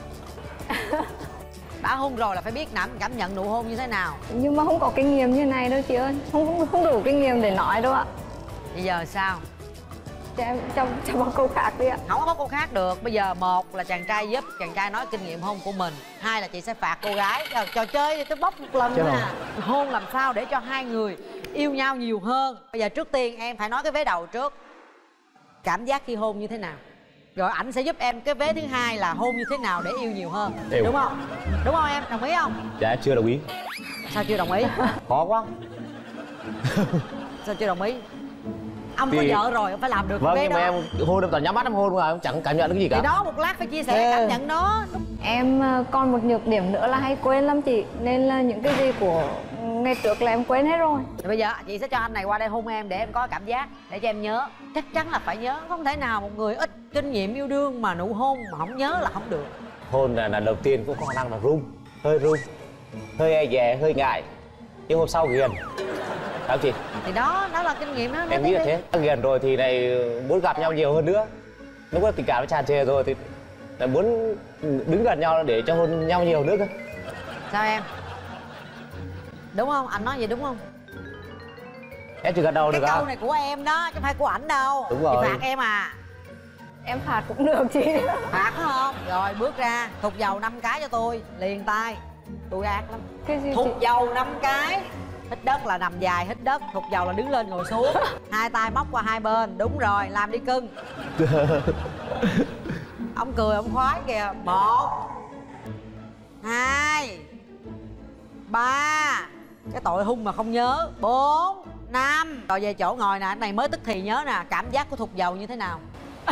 Đã hôn rồi là phải biết nắm cảm nhận nụ hôn như thế nào. Nhưng mà không có kinh nghiệm như này đâu chị ơi. Không không, không đủ kinh nghiệm để nói đâu ạ. Bây giờ sao? Cho em cho, cho một câu khác đi ạ. Không có câu khác được. Bây giờ một là chàng trai giúp chàng trai nói kinh nghiệm hôn của mình. Hai là chị sẽ phạt cô gái. Trò, trò chơi thì tôi bóc một lần nữa à. Hôn làm sao để cho hai người yêu nhau nhiều hơn. Bây giờ trước tiên em phải nói cái vế đầu trước. Cảm giác khi hôn như thế nào? Rồi ảnh sẽ giúp em cái vế thứ hai là hôn như thế nào để yêu nhiều hơn. Yêu. Đúng không? Đúng không em? Đồng ý không? Dạ chưa đồng ý. Sao chưa đồng ý? Khó quá. Sao chưa đồng ý? Ông Thì... có vợ rồi, ông phải làm được vâng, cái nhưng đó. mà em hôn em toàn nhắm mắt em hôn mà em chẳng cảm nhận được cái gì cả. Thì đó, một lát phải chia sẻ Thế... cảm nhận đó. Em còn một nhược điểm nữa là hay quên lắm chị. Nên là những cái gì của ngày trước là em quên hết rồi. Thì bây giờ chị sẽ cho anh này qua đây hôn em để em có cảm giác, để cho em nhớ. Chắc chắn là phải nhớ, không thể nào một người ít kinh nghiệm yêu đương mà nụ hôn mà không nhớ là không được. Hôn là, là đầu tiên cũng có khả năng là run, hơi run, hơi e dè, hơi ngại. Nhưng hôm sau ghiền. Phải không chị? Thì đó, đó là kinh nghiệm đó. Em nghĩ là thế. Ghiền rồi thì này muốn gặp nhau nhiều hơn nữa. Lúc đó tình cảm nó tràn trề rồi thì lại muốn đứng gần nhau để cho hôn nhau nhiều nữa cơ. Sao em? Đúng không? Anh nói vậy đúng không? Em chỉ gật đầu cái được câu à? này của em đó, chứ không phải của ảnh đâu. Đúng rồi. Chị phạt em à? Em phạt cũng được chị. Phạt phải không? Rồi bước ra, thục dầu năm cái cho tôi, liền tay. Tôi ác lắm. Cái gì thục chị? dầu năm cái. Hít đất là nằm dài, hít đất, thục dầu là đứng lên ngồi xuống. Hai tay móc qua hai bên, đúng rồi, làm đi cưng. Ông cười, ông khoái kìa. Một, hai, ba. Cái tội hung mà không nhớ. Bốn, năm. Rồi về chỗ ngồi nè, cái này mới tức thì nhớ nè. Cảm giác của thục dầu như thế nào?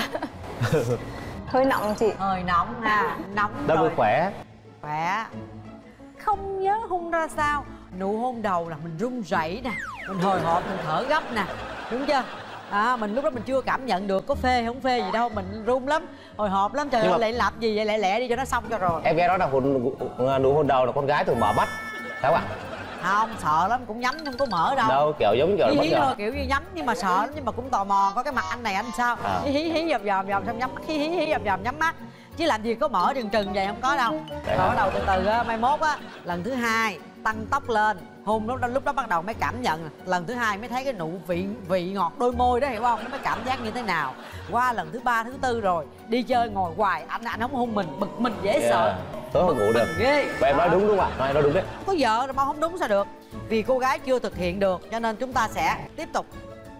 Hơi nóng chị. Hơi nóng ha, nóng Đâu rồi. khỏe. Khỏe. Không nhớ hôn ra sao. Nụ hôn đầu là mình run rẩy nè, mình hồi hộp, mình thở gấp nè, đúng chưa? À, mình lúc đó mình chưa cảm nhận được có phê không phê gì đâu, mình run lắm, hồi hộp lắm. Trời ơi, mà... lại làm gì vậy, lẹ lẹ đi cho nó xong cho rồi. Em nghe nói là hôn, nụ hôn đầu là con gái thường mở mắt, phải không ạ? Không, sợ lắm, cũng nhắm không có mở đâu. Đâu, kiểu giống kiểu hí bất hí ngờ. thôi, kiểu như nhắm nhưng mà sợ lắm, nhưng mà cũng tò mò coi cái mặt anh này anh sao. À. Hí hí hí vòng vòng vòng xong nhắm mắt, hí hí hí vòng vòng nhắm mắt. Chứ làm gì có mở trừng trừng vậy, không có đâu. Đấy Rồi hả? bắt đầu từ từ á, mai mốt á, lần thứ hai tăng tốc lên, hôn lúc đó lúc đó bắt đầu mới cảm nhận. Lần thứ hai mới thấy cái nụ vị vị ngọt đôi môi đó, hiểu không? Nó mới cảm giác như thế nào. Qua lần thứ ba thứ tư rồi, đi chơi ngồi hoài anh anh không hôn mình, bực mình dễ Yeah. sợ. Tối không ngủ được. Ghê. Vậy em nói đúng đúng không ạ? Nói nói đúng đấy. Có vợ rồi mà không đúng sao được. Vì cô gái chưa thực hiện được cho nên chúng ta sẽ tiếp tục.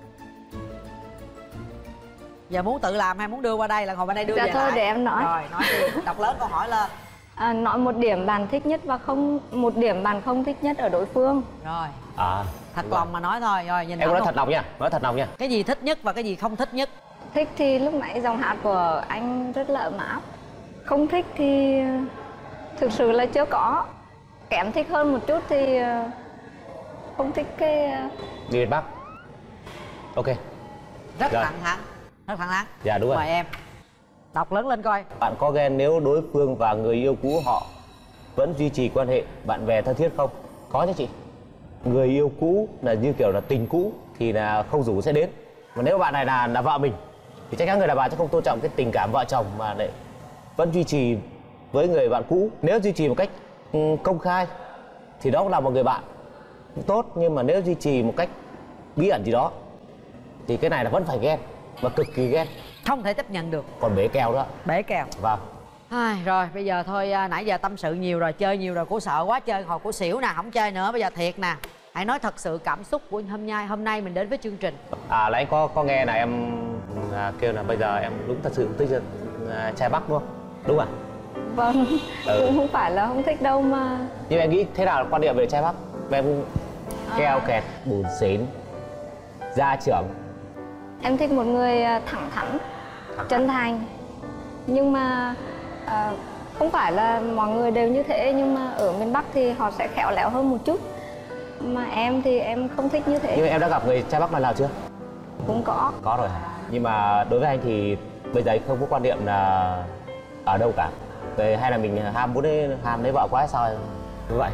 Giờ muốn tự làm hay muốn đưa qua đây là ngồi bên đây đưa Dạ về thôi lại? để em nói. Rồi nói đi, đọc lớn câu hỏi lên. À, nói một điểm bạn thích nhất và không một điểm bạn không thích nhất ở đối phương. Rồi. À. Thật lòng mà nói thôi. Rồi nhìn Em có nói không? thật lòng nha, nói thật lòng nha. Cái gì thích nhất và cái gì không thích nhất? Thích thì lúc nãy dòng hát của anh rất là ấm áp. Không thích thì thực sự là chưa có. Kém thích hơn một chút thì không thích cái... Đi miền Bắc. Ok. Rất Rồi. thẳng thắn. Rất thẳng thắn. Dạ đúng rồi. Mời em. Đọc lớn lên coi. Bạn có ghen nếu đối phương và người yêu cũ họ vẫn duy trì quan hệ bạn bè thân thiết không? Có chứ chị. Người yêu cũ là như kiểu là tình cũ thì là không rủ sẽ đến. Mà nếu bạn này là là vợ mình thì chắc chắn người đàn bà sẽ không tôn trọng cái tình cảm vợ chồng mà lại vẫn duy trì với người bạn cũ. Nếu duy trì một cách ừ, công khai thì đó cũng là một người bạn tốt, nhưng mà nếu duy trì một cách bí ẩn gì đó thì cái này là vẫn phải ghen và cực kỳ ghen. Không thể chấp nhận được. Còn bể kèo đó. Bể kèo. Vâng. Ai, rồi bây giờ thôi, à, nãy giờ tâm sự nhiều rồi, chơi nhiều rồi, cô sợ quá chơi hồi cô xỉu nè, không chơi nữa. Bây giờ thiệt nè, hãy nói thật sự cảm xúc của hôm nay hôm nay mình đến với chương trình. À là anh có có nghe là em à, kêu là bây giờ em đúng thật sự thích à, trai Bắc đúng không? Đúng à? Vâng, Ừ. cũng không phải là không thích đâu mà. Nhưng em nghĩ thế nào là quan điểm về trai Bắc? Em keo kẹt, bùn xến, gia trưởng. Em thích một người thẳng thắn, chân thành. Nhưng mà à, không phải là mọi người đều như thế, nhưng mà ở miền Bắc thì họ sẽ khéo léo hơn một chút. Mà em thì em không thích như thế. Nhưng em đã gặp người trai Bắc lần nào chưa? Cũng có. Có rồi. Nhưng mà đối với anh thì bây giờ anh không có quan niệm là ở đâu cả. Về hay là mình ham muốn đấy, ham lấy vợ quá hay sao như vậy.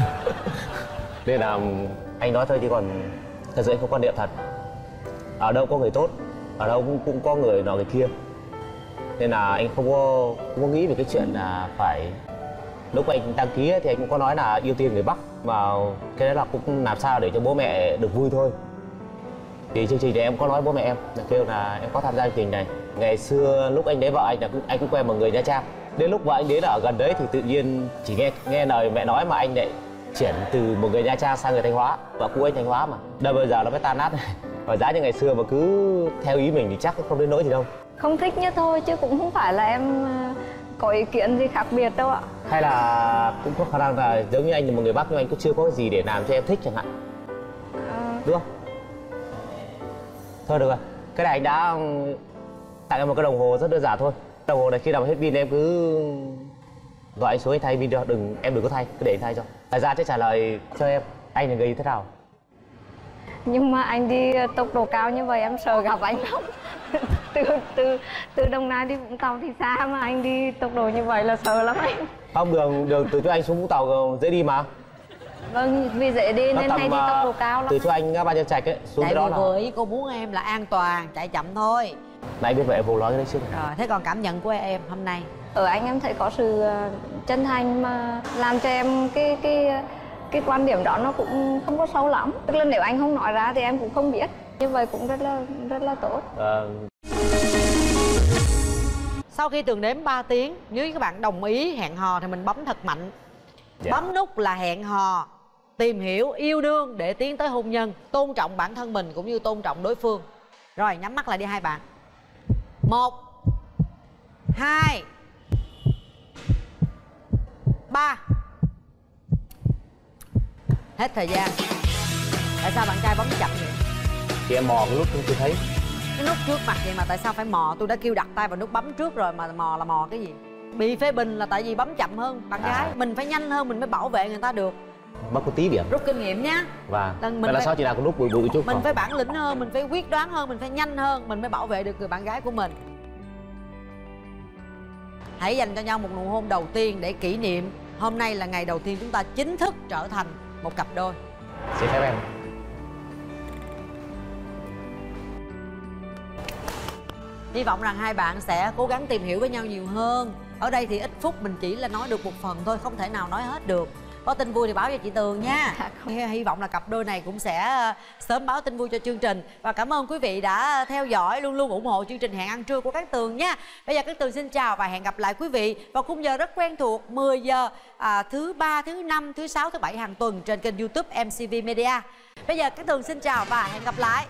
Nên là anh nói thôi chứ còn thật sự anh không quan niệm thật. Ở đâu có người tốt, ở đâu cũng, cũng có người nọ người kia. Nên là anh không có, không có nghĩ về cái chuyện là phải... Lúc anh đăng ký thì anh cũng có nói là ưu tiên người Bắc. Mà cái đấy là cũng làm sao để cho bố mẹ được vui thôi. Thì chương trình thì em có nói bố mẹ em là kêu là em có tham gia chương trình này. Ngày xưa lúc anh lấy vợ anh là anh cũng quen một người Nha Trang. Đến lúc vợ anh đến ở gần đấy thì tự nhiên chỉ nghe nghe lời mẹ nói mà anh lại chuyển từ một người Nha Trang sang người Thanh Hóa. Vợ cũ anh Thanh Hóa mà. Đây bây giờ nó mới tan nát này. Và giá như ngày xưa mà cứ theo ý mình thì chắc không đến nỗi gì đâu. Không thích nhất thôi chứ cũng không phải là em có ý kiến gì khác biệt đâu ạ. Hay là cũng có khả năng là giống như anh là một người Bắc nhưng anh cũng chưa có gì để làm cho em thích chẳng hạn. À... Đúng không? Thôi được rồi. Cái này anh đã tặng em một cái đồng hồ rất đơn giản thôi. Đồng hồ này khi nào hết pin em cứ gọi anh xuống anh thay pin cho. Đừng, em đừng có thay, cứ để anh thay cho. Thời gian sẽ trả lời cho em. Anh là người như thế nào? Nhưng mà anh đi tốc độ cao như vậy em sợ gặp anh lắm. từ từ từ Đồng Nai đi Vũng Tàu thì xa mà anh đi tốc độ như vậy là sợ lắm anh. Không, đường đường từ chỗ anh xuống Vũng Tàu dễ đi mà. Vâng, vì dễ đi Nó nên tầm, hay đi tốc độ cao lắm. từ chỗ anh Ngã Ba Nhân Trạch ấy xuống Chạy cái đó vừa là... vừa ý cô muốn em là an toàn, chạy chậm thôi. Nãy biết vậy em vô nói cái đấy trước. Rồi, thế còn cảm nhận của em hôm nay? Ở anh em thấy có sự chân thành mà làm cho em cái cái cái quan điểm đó nó cũng không có sâu lắm. Tức là nếu anh không nói ra thì em cũng không biết. Như vậy cũng rất là rất là tốt. À... Sau khi Tường đếm ba tiếng, nếu các bạn đồng ý hẹn hò thì mình bấm thật mạnh. Dạ. Bấm nút là hẹn hò, tìm hiểu, yêu đương để tiến tới hôn nhân. Tôn trọng bản thân mình cũng như tôn trọng đối phương. Rồi, nhắm mắt lại đi hai bạn. Một, hai, ba. Hết thời gian. Tại sao bạn trai bấm chậm vậy? Thì em mò cái lúc tôi thấy. Cái nút trước mặt vậy mà tại sao phải mò? Tôi đã kêu đặt tay vào nút bấm trước rồi mà mò là mò cái gì? Bị phê bình là tại vì bấm chậm hơn bạn À. gái. Mình phải nhanh hơn, mình mới bảo vệ người ta được. Mất có tí điểm. Rút kinh nghiệm nhá. Và Lần mình vậy là phải- sao chị nào có nút bụi bụi chút Mình không? phải bản lĩnh hơn, mình phải quyết đoán hơn, mình phải nhanh hơn, mình mới bảo vệ được người bạn gái của mình. Hãy dành cho nhau một nụ hôn đầu tiên để kỷ niệm. Hôm nay là ngày đầu tiên chúng ta chính thức trở thành một cặp đôi. Xin phép em. Hy vọng rằng hai bạn sẽ cố gắng tìm hiểu với nhau nhiều hơn. Ở đây thì ít phút mình chỉ là nói được một phần thôi, không thể nào nói hết được. Có tin vui thì báo cho chị Tường nha. Hy vọng là cặp đôi này cũng sẽ sớm báo tin vui cho chương trình. Và cảm ơn quý vị đã theo dõi, luôn luôn ủng hộ chương trình Hẹn Ăn Trưa của Cát Tường nha. Bây giờ Cát Tường xin chào và hẹn gặp lại quý vị vào khung giờ rất quen thuộc mười giờ à, thứ ba, thứ năm, thứ sáu, thứ bảy hàng tuần trên kênh YouTube em xê vê Media. Bây giờ Cát Tường xin chào và hẹn gặp lại.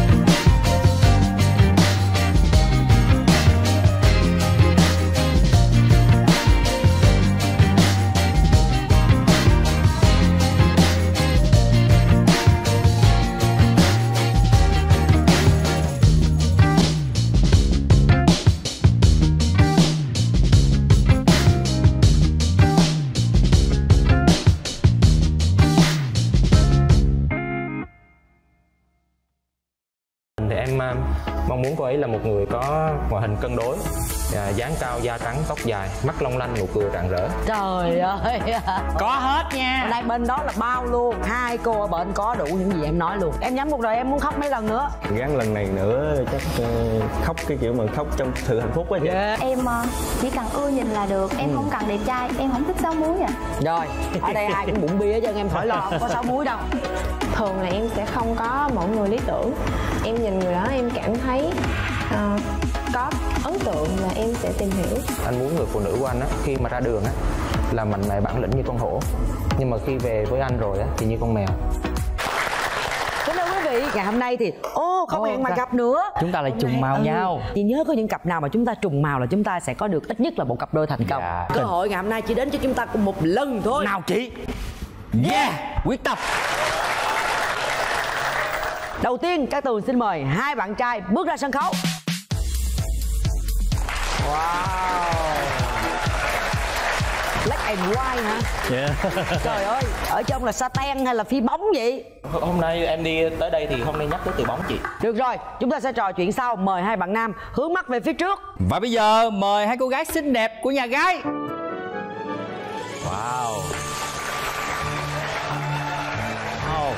Thì em mong muốn cô ấy là một người có ngoại hình cân đối, dáng cao, da trắng, tóc dài, mắt long lanh, nụ cười rạng rỡ. Trời ơi, có hết nha. Ở đây bên đó là bao luôn. Hai cô ở bên có đủ những gì em nói luôn. Em nhắm một đời em muốn khóc mấy lần nữa. Gắn lần này nữa chắc uh, khóc cái kiểu mà khóc trong sự hạnh phúc á chị. Yeah. Em uh, chỉ cần ưa nhìn là được. Em ừ. không cần đẹp trai. Em không thích sáu muối à. Rồi, ở đây ai cũng bụng bia chứ em khỏi lo, không có sáu muối đâu. Thường là em sẽ không có mẫu người lý tưởng. Em nhìn người đó em cảm thấy uh, có ấn tượng là em sẽ tìm hiểu. Anh muốn người phụ nữ của anh á, khi mà ra đường á là mạnh mẽ bản lĩnh như con hổ, nhưng mà khi về với anh rồi á thì như con mèo. Kính thưa quý vị, ngày hôm nay thì ô không hẹn mà gặp nữa. Chúng ta lại hôm trùng nay, màu ừ, nhau. Chị nhớ có những cặp nào mà chúng ta trùng màu là chúng ta sẽ có được ít nhất là một cặp đôi thành công. Dạ. Cơ hội ngày hôm nay chỉ đến cho chúng ta cùng một lần thôi. Nào chị. Yeah, quyết tâm. Đầu tiên, Cát Tường xin mời hai bạn trai bước ra sân khấu. Wow. Black and white hả? Yeah. Trời ơi, ở trong là sa-ten hay là phi bóng vậy? Hôm nay em đi tới đây thì không nên nhắc tới từ bóng chị. Được rồi, chúng ta sẽ trò chuyện sau. Mời hai bạn nam hướng mắt về phía trước. Và bây giờ mời hai cô gái xinh đẹp của nhà gái. Wow. Oh.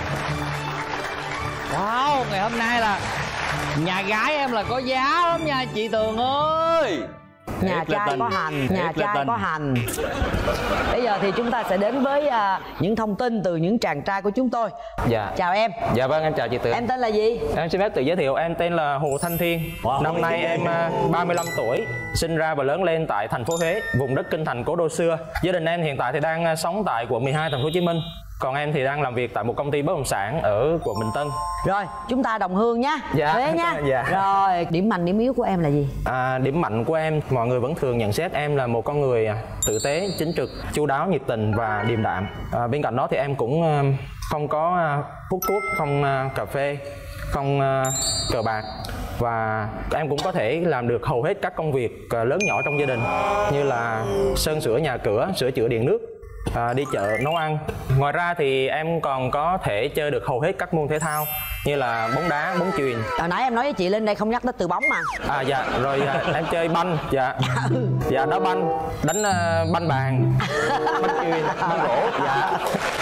Wow, ngày hôm nay là nhà gái em là có giá lắm nha chị Tường ơi. Nhà trai có hành, nhà trai có hành. Bây giờ thì chúng ta sẽ đến với uh, những thông tin từ những chàng trai của chúng tôi. Dạ. Chào em. Dạ vâng, em chào chị Tường. Em tên là gì? Em xin phép tự giới thiệu, em tên là Hồ Thanh Thiên. Wow. Năm nay em uh, ba mươi lăm tuổi, sinh ra và lớn lên tại thành phố Huế, vùng đất kinh thành cố đô xưa. Gia đình em hiện tại thì đang uh, sống tại quận mười hai thành phố Hồ Chí Minh. Còn em thì đang làm việc tại một công ty bất động sản ở quận Bình Tân. Rồi, chúng ta đồng hương nhá. Dạ. Huế nhá. Dạ. Rồi, điểm mạnh, điểm yếu của em là gì? À, điểm mạnh của em, mọi người vẫn thường nhận xét em là một con người tử tế, chính trực, chu đáo, nhiệt tình và điềm đạm. À, bên cạnh đó thì em cũng không có hút thuốc, không cà phê, không cờ bạc. Và em cũng có thể làm được hầu hết các công việc lớn nhỏ trong gia đình, như là sơn sửa nhà cửa, sửa chữa điện nước, À, đi chợ, nấu ăn. Ngoài ra thì em còn có thể chơi được hầu hết các môn thể thao như là bóng đá, bóng chuyền. Hồi nãy em nói với chị Linh đây không nhắc tới từ bóng mà. À dạ, rồi à, em chơi banh, dạ, dạ đá banh, đánh uh, banh bàn, banh chuyền, banh rổ, dạ.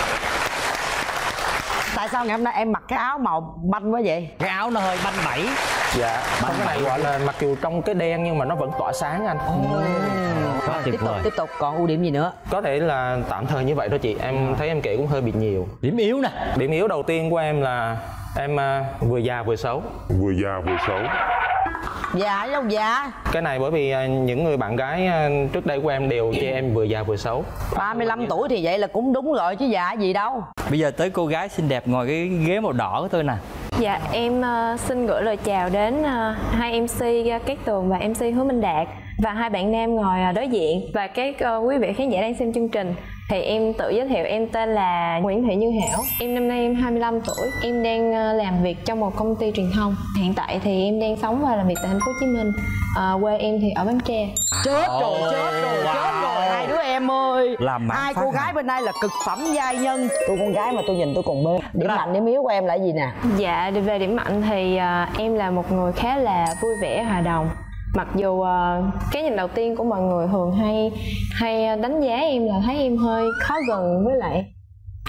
Tại sao ngày hôm nay em mặc cái áo màu banh quá vậy? Cái áo nó hơi banh bẩy. Dạ, không, cái này gọi là mặc dù trong cái đen nhưng mà nó vẫn tỏa sáng anh. Ừ. Rồi, tiếp tục, tiếp tục, còn ưu điểm gì nữa? Có thể là tạm thời như vậy thôi chị, em thấy em kể cũng hơi bị nhiều. Điểm yếu nè. Điểm yếu đầu tiên của em là em uh, vừa già vừa xấu. Vừa già vừa xấu. Già đâu già? Cái này bởi vì uh, những người bạn gái uh, trước đây của em đều chê em vừa già vừa xấu. ba mươi lăm tuổi thì vậy là cũng đúng rồi chứ già gì đâu. Bây giờ tới cô gái xinh đẹp ngồi cái ghế màu đỏ của tôi nè. Dạ, em uh, xin gửi lời chào đến uh, hai em xê uh, Cát Tường và em xê Hứa Minh Đạt và hai bạn nam ngồi uh, đối diện và các uh, quý vị khán giả đang xem chương trình. Thì em tự giới thiệu, em tên là Nguyễn Thị Như Hảo. Em năm nay em hai mươi lăm tuổi. Em đang uh, làm việc trong một công ty truyền thông. Hiện tại thì em đang sống và làm việc tại thành phố Hồ Chí Minh. Uh, quê em thì ở Bến Tre. Chết rồi, chết rồi, wow. chết rồi hai đứa em ơi. Làm hai cô gái bên đây là cực phẩm giai nhân. Tôi con gái mà tôi nhìn tôi còn mê. Điểm mạnh, điểm yếu của em là gì nè? Dạ, về điểm mạnh thì uh, em là một người khá là vui vẻ, hòa đồng. Mặc dù uh, cái nhìn đầu tiên của mọi người thường hay hay đánh giá em là thấy em hơi khó gần với lại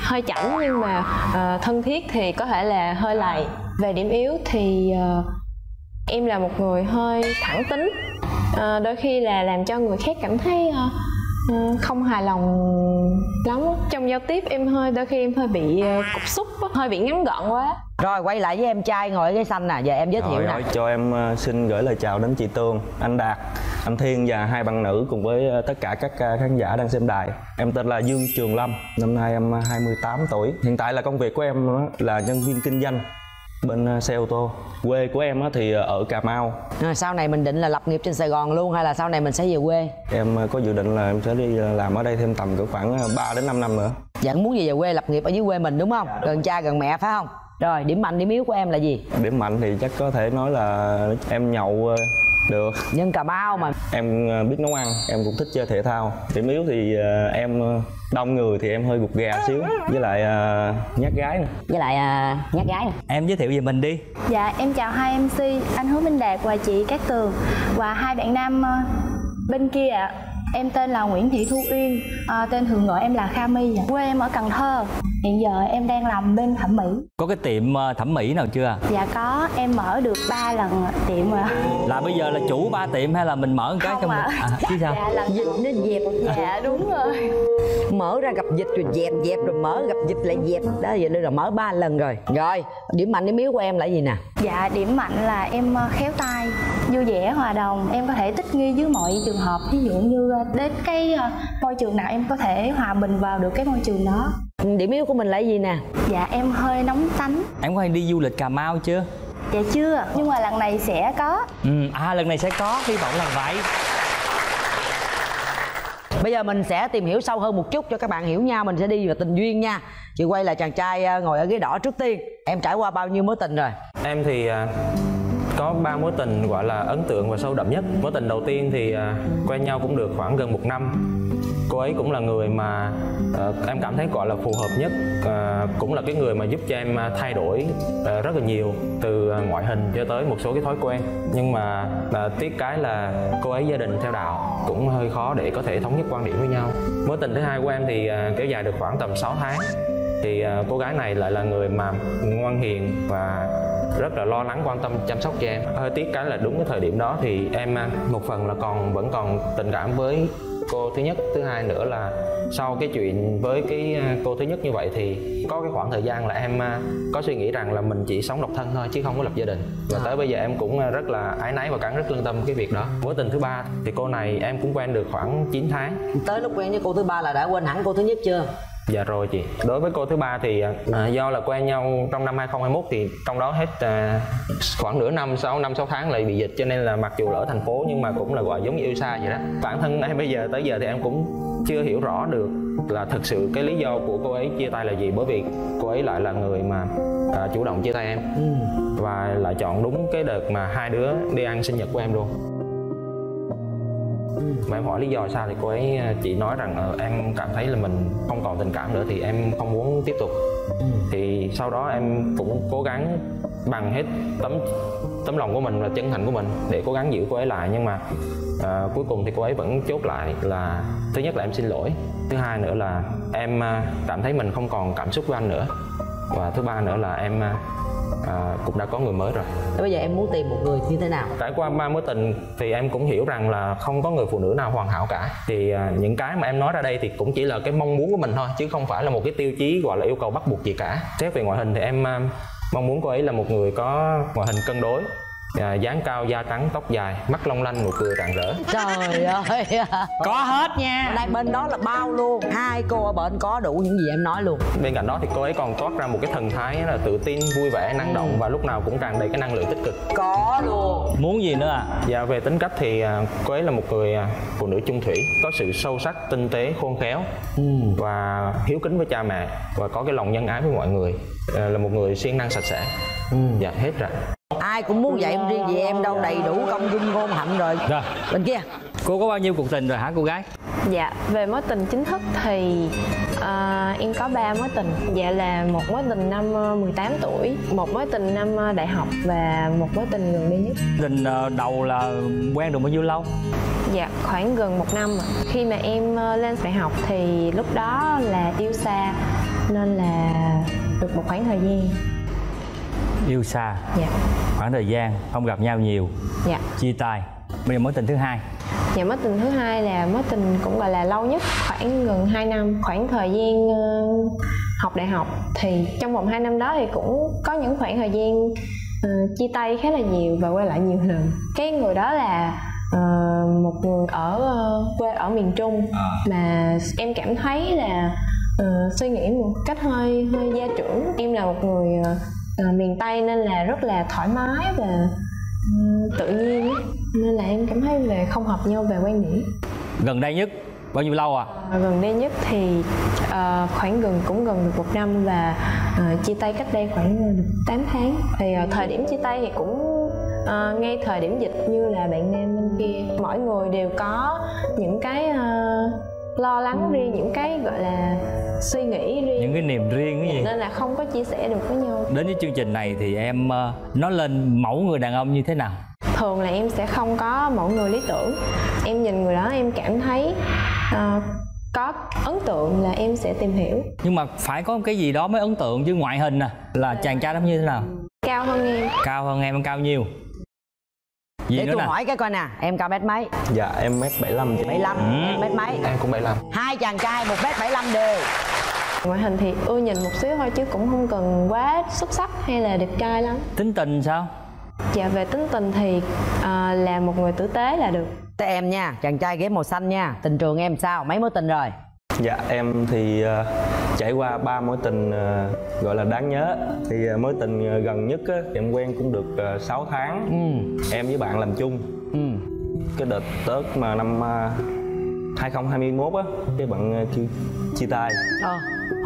hơi chảnh nhưng mà uh, thân thiết thì có thể là hơi lầy. Về điểm yếu thì uh, em là một người hơi thẳng tính, uh, đôi khi là làm cho người khác cảm thấy uh, uh, không hài lòng lắm. Trong giao tiếp em hơi đôi khi em hơi bị uh, cục xúc, hơi bị ngắn gọn quá. Rồi quay lại với em trai ngồi ở ghế xanh nè, giờ em giới thiệu Rồi, nè. hỏi cho em uh, xin gửi lời chào đến chị Tường, anh Đạt, anh Thiên và hai bạn nữ cùng với uh, tất cả các uh, khán giả đang xem đài. Em tên là Dương Trường Lâm, năm nay em hai mươi tám tuổi. Hiện tại là công việc của em uh, là nhân viên kinh doanh bên uh, xe ô tô. Quê của em uh, thì uh, ở Cà Mau. À, sau này mình định là lập nghiệp trên Sài Gòn luôn hay là sau này mình sẽ về quê? Em uh, có dự định là em sẽ đi uh, làm ở đây thêm tầm cỡ khoảng uh, ba đến năm năm nữa. Vẫn muốn về quê lập nghiệp ở dưới quê mình đúng không? Gần cha gần mẹ phải không? Rồi điểm mạnh điểm yếu của em là gì? Điểm mạnh thì chắc có thể nói là em nhậu uh, được. Nhân Cà Mau mà. Em uh, biết nấu ăn, em cũng thích chơi thể thao. Điểm yếu thì uh, em uh, đông người thì em hơi gục gà xíu, với lại uh, nhát gái nè. Với lại uh, nhát gái nè. Em giới thiệu về mình đi. Dạ em chào hai em xê, anh Hứa Minh Đạt và chị Cát Tường và hai bạn nam uh, bên kia ạ. Em tên là Nguyễn Thị Thu Uyên, à, tên thường gọi em là Kha My. Quê em ở Cần Thơ. Hiện giờ em đang làm bên thẩm mỹ. Có cái tiệm thẩm mỹ nào chưa? Dạ có, em mở được ba lần tiệm rồi. Là bây giờ là chủ ba tiệm hay là mình mở một cái không trong ạ. mình? À, chứ sao? Dạ là dịch nên dẹp. Dạ đúng rồi. Mở ra gặp dịch rồi dẹp, dẹp rồi mở, gặp dịch lại dẹp. Đó vậy là mở ba lần rồi. Rồi, điểm mạnh điểm yếu của em là gì nè? Dạ điểm mạnh là em khéo tay, vui vẻ, hòa đồng. Em có thể thích nghi với mọi trường hợp. Ví dụ như đến cái môi trường nào em có thể hòa mình vào được cái môi trường đó. Điểm yếu của mình là gì nè? Dạ em hơi nóng tánh. Em có hay đi du lịch Cà Mau chưa? Dạ chưa, nhưng mà lần này sẽ có. Ừ, à lần này sẽ có, hy vọng là vậy. Bây giờ mình sẽ tìm hiểu sâu hơn một chút cho các bạn hiểu nhau. Mình sẽ đi vào tình duyên nha. Chị quay là chàng trai ngồi ở ghế đỏ trước tiên. Em trải qua bao nhiêu mối tình rồi? Em thì có ba mối tình gọi là ấn tượng và sâu đậm nhất. Mối tình đầu tiên thì quen nhau cũng được khoảng gần một năm. Cô ấy cũng là người mà uh, em cảm thấy gọi là phù hợp nhất, uh, cũng là cái người mà giúp cho em thay đổi uh, rất là nhiều, từ uh, ngoại hình cho tới một số cái thói quen. Nhưng mà uh, tiếc cái là cô ấy gia đình theo đạo, cũng hơi khó để có thể thống nhất quan điểm với nhau. Mối tình thứ hai của em thì uh, kéo dài được khoảng tầm sáu tháng. Thì uh, cô gái này lại là người mà ngoan hiền và rất là lo lắng quan tâm chăm sóc cho em. Hơi tiếc cái là đúng cái thời điểm đó thì em uh, một phần là còn vẫn còn tình cảm với cô thứ nhất, thứ hai nữa là sau cái chuyện với cái cô thứ nhất như vậy thì có cái khoảng thời gian là em có suy nghĩ rằng là mình chỉ sống độc thân thôi chứ không có lập gia đình, và tới bây giờ em cũng rất là áy náy và cắn rất lương tâm cái việc đó. Mối tình thứ ba thì cô này em cũng quen được khoảng chín tháng. Tới lúc quen với cô thứ ba là đã quên hẳn cô thứ nhất chưa? Dạ rồi chị. Đối với cô thứ ba thì à, do là quen nhau trong năm hai không hai mốt thì trong đó hết à, khoảng nửa năm, sáu năm sáu tháng lại bị dịch, cho nên là mặc dù là ở thành phố nhưng mà cũng là gọi giống như yêu xa vậy đó. Bản thân em bây giờ tới giờ thì em cũng chưa hiểu rõ được là thực sự cái lý do của cô ấy chia tay là gì, bởi vì cô ấy lại là người mà à, chủ động chia tay em ừ. và lại chọn đúng cái đợt mà hai đứa đi ăn sinh nhật của em luôn. Mà em hỏi lý do sao thì cô ấy chỉ nói rằng uh, em cảm thấy là mình không còn tình cảm nữa thì em không muốn tiếp tục. ừ. Thì sau đó em cũng cố gắng bằng hết tấm tấm lòng của mình và chân thành của mình để cố gắng giữ cô ấy lại, nhưng mà uh, cuối cùng thì cô ấy vẫn chốt lại là thứ nhất là em xin lỗi, thứ hai nữa là em uh, cảm thấy mình không còn cảm xúc với anh nữa, và thứ ba nữa là em uh, À, cũng đã có người mới rồi. Bây giờ em muốn tìm một người như thế nào? Trải qua ba mối tình thì em cũng hiểu rằng là không có người phụ nữ nào hoàn hảo cả. Thì à, những cái mà em nói ra đây thì cũng chỉ là cái mong muốn của mình thôi, chứ không phải là một cái tiêu chí gọi là yêu cầu bắt buộc gì cả. Xét về ngoại hình thì em à, mong muốn cô ấy là một người có ngoại hình cân đối, à, dáng cao, da trắng, tóc dài, mắt long lanh, nụ cười rạng rỡ. Trời ơi, có hết nha. Đây bên đó là bao luôn. Hai cô ở bên có đủ những gì em nói luôn. Bên cạnh đó thì cô ấy còn toát ra một cái thần thái là tự tin, vui vẻ, năng động ừ. và lúc nào cũng tràn đầy cái năng lượng tích cực. Có luôn. Muốn gì nữa à? Dạ về tính cách thì cô ấy là một người phụ nữ chung thủy, có sự sâu sắc, tinh tế, khôn khéo ừ. và hiếu kính với cha mẹ, và có cái lòng nhân ái với mọi người, là một người siêng năng sạch sẽ. ừ. Dạ hết rồi. Ai cũng muốn vậy, em riêng gì em đâu, đầy đủ công dung ngôn hạnh rồi. Rồi bên kia cô có bao nhiêu cuộc tình rồi hả cô gái? Dạ về mối tình chính thức thì uh, em có ba mối tình. Dạ là một mối tình năm mười tám tuổi, một mối tình năm đại học và một mối tình gần đây nhất. Tình uh, đầu là quen được bao nhiêu lâu? Dạ khoảng gần một năm. Khi mà em uh, lên đại học thì lúc đó là yêu xa. nên là được một khoảng thời gian. Yêu xa. Dạ. Khoảng thời gian không gặp nhau nhiều. Dạ. Chia tay. Bây giờ mối tình thứ hai. Dạ, mối tình thứ hai là mối tình cũng gọi là lâu nhất, khoảng gần hai năm. Khoảng thời gian uh, học đại học thì trong vòng hai năm đó thì cũng có những khoảng thời gian uh, chia tay khá là nhiều và quay lại nhiều lần. Cái người đó là uh, một người ở uh, quê ở miền Trung mà em cảm thấy là uh, suy nghĩ một cách hơi hơi gia trưởng. Em là một người uh, uh, miền Tây nên là rất là thoải mái và uh, tự nhiên ấy. Nên là em cảm thấy về không hợp nhau về quan điểm. Gần đây nhất bao nhiêu lâu à? À, gần đây nhất thì uh, khoảng gần cũng gần được một năm và uh, chia tay cách đây khoảng được tám tháng. Thì uh, thời điểm chia tay thì cũng uh, ngay thời điểm dịch như là bạn nam bên kia. Mỗi người đều có những cái uh, lo lắng riêng, những cái gọi là suy nghĩ riêng, những cái niềm riêng cái gì nên là không có chia sẻ được với nhau. Đến với chương trình này thì em uh, nói lên mẫu người đàn ông như thế nào? Thường là em sẽ không có mẫu người lý tưởng. Em nhìn người đó em cảm thấy uh, có ấn tượng là em sẽ tìm hiểu. Nhưng mà phải có cái gì đó mới ấn tượng chứ ngoại hình à là chàng trai đó như thế nào? Cao hơn em. Cao hơn em, cao nhiêu? Gì để nữa tôi nè? hỏi cái coi nè, em cao mét mấy? Dạ em mét bảy lăm. bảy lăm, ừ. em mét mấy? Em cũng bảy lăm. Hai chàng trai một mét bảy lăm đều. Ngoại hình thì ưa nhìn một xíu thôi chứ cũng không cần quá xuất sắc hay là đẹp trai lắm. Tính tình sao? Dạ về tính tình thì uh, là một người tử tế là được. Tới em nha, chàng trai ghế màu xanh nha. Tình trường em sao? Mấy mối tình rồi? Dạ em thì uh, trải qua ba mối tình uh, gọi là đáng nhớ. Thì uh, mối tình uh, gần nhất á, em quen cũng được uh, sáu tháng. ừ. Em với bạn làm chung. ừ. Cái đợt Tết mà năm uh, hai không hai mốt á, cái bạn uh, kêu chia tay. ờ.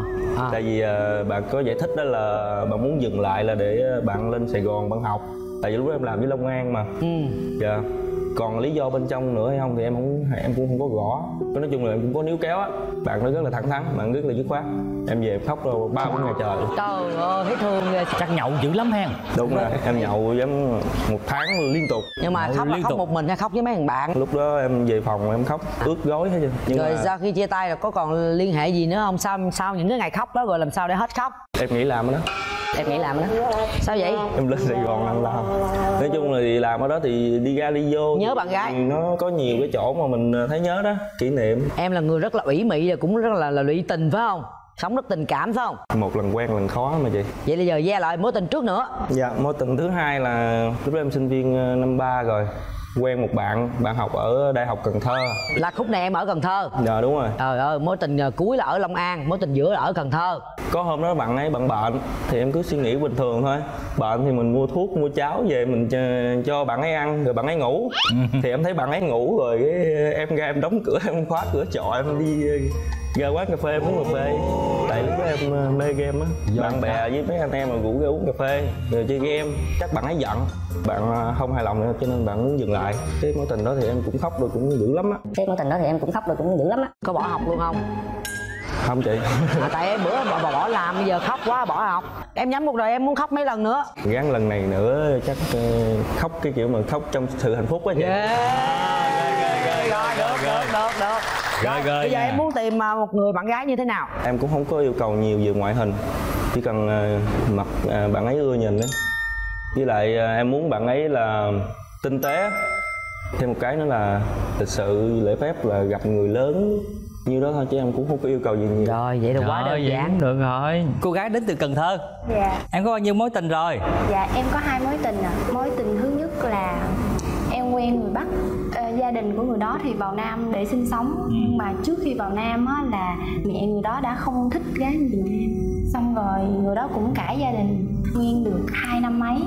à. Tại vì uh, bạn có giải thích đó là bạn muốn dừng lại là để bạn lên Sài Gòn bạn học. Tại vì lúc đó em làm với Long An mà. ừ. Dạ. Còn lý do bên trong nữa hay không thì em không em cũng không có rõ. Nói chung là em cũng có níu kéo á. Bạn nó rất là thẳng thắn, bạn rất là dứt khoát. Em về em khóc rồi ba bốn ngày trời. Trời ơi, thấy thương ghê. Chắc nhậu dữ lắm hen. Đúng rồi, em nhậu giống một tháng liên tục. Nhưng mà khóc là khóc một mình hay khóc với mấy thằng bạn? Lúc đó em về phòng em khóc ướt gối hết trơn. Rồi mà... sau khi chia tay rồi có còn liên hệ gì nữa không? Sau sau những cái ngày khóc đó rồi làm sao để hết khóc? Em nghĩ làm đó. Em nghĩ làm đó. Sao vậy? Em lên Sài Gòn làm làm. Nói chung là thì làm ở đó thì đi ra đi vô. Nhớ bạn gái. Nó có nhiều cái chỗ mà mình thấy nhớ đó, kỷ niệm. Em là người rất là ủy mị và cũng rất là là lụy tình phải không? Sống rất tình cảm phải không? Một lần quen lần khó mà chị. Vậy bây giờ gia lại mối tình trước nữa. Dạ, mối tình thứ hai là lúc đó em sinh viên năm ba rồi. Quen một bạn, bạn học ở Đại học Cần Thơ. Là khúc này em ở Cần Thơ? Dạ đúng rồi. Trời ơi, mối tình cuối là ở Long An, mối tình giữa là ở Cần Thơ. Có hôm đó bạn ấy bạn bệnh thì em cứ suy nghĩ bình thường thôi. Bệnh thì mình mua thuốc, mua cháo về mình cho, cho bạn ấy ăn rồi bạn ấy ngủ. Thì em thấy bạn ấy ngủ rồi cái em ra em đóng cửa, em khóa cửa trọ, em đi ra quán cà phê uống cà phê. Tại lúc đó em mê game á, bạn bè với mấy anh em mà rủ ra uống cà phê rồi chơi game. Chắc bạn ấy giận, bạn không hài lòng nữa cho nên bạn muốn dừng lại. Cái mối tình đó thì em cũng khóc được cũng dữ lắm á. Cái mối tình đó thì em cũng khóc được cũng dữ lắm á. Có bỏ học luôn không? Không chị. À, tại em bữa bỏ, bỏ làm bây giờ khóc quá bỏ học. Em nhắm một đời em muốn khóc mấy lần nữa. Gắn lần này nữa chắc uh, khóc cái kiểu mà khóc trong sự hạnh phúc á chị. Yeah. Rồi được được được được. Rồi bây giờ em muốn tìm một người bạn gái như thế nào? Em cũng không có yêu cầu nhiều về ngoại hình, chỉ cần uh, mặt uh, bạn ấy ưa nhìn ấy. Với lại uh, em muốn bạn ấy là tinh tế. Thêm một cái nữa là lịch sự lễ phép, là gặp người lớn như đó thôi chứ em cũng không có yêu cầu gì nhiều. Rồi vậy là quá đơn giản. Được rồi. Cô gái đến từ Cần Thơ. Dạ. Em có bao nhiêu mối tình rồi? Dạ em có hai mối tình à. Mối tình thứ nhất là em quen người Bắc. À, gia đình của người đó thì vào Nam để sinh sống. ừ. Nhưng mà trước khi vào Nam á, là mẹ người đó đã không thích gái người Nam. Xong rồi người đó cũng cãi gia đình, quen được hai năm mấy.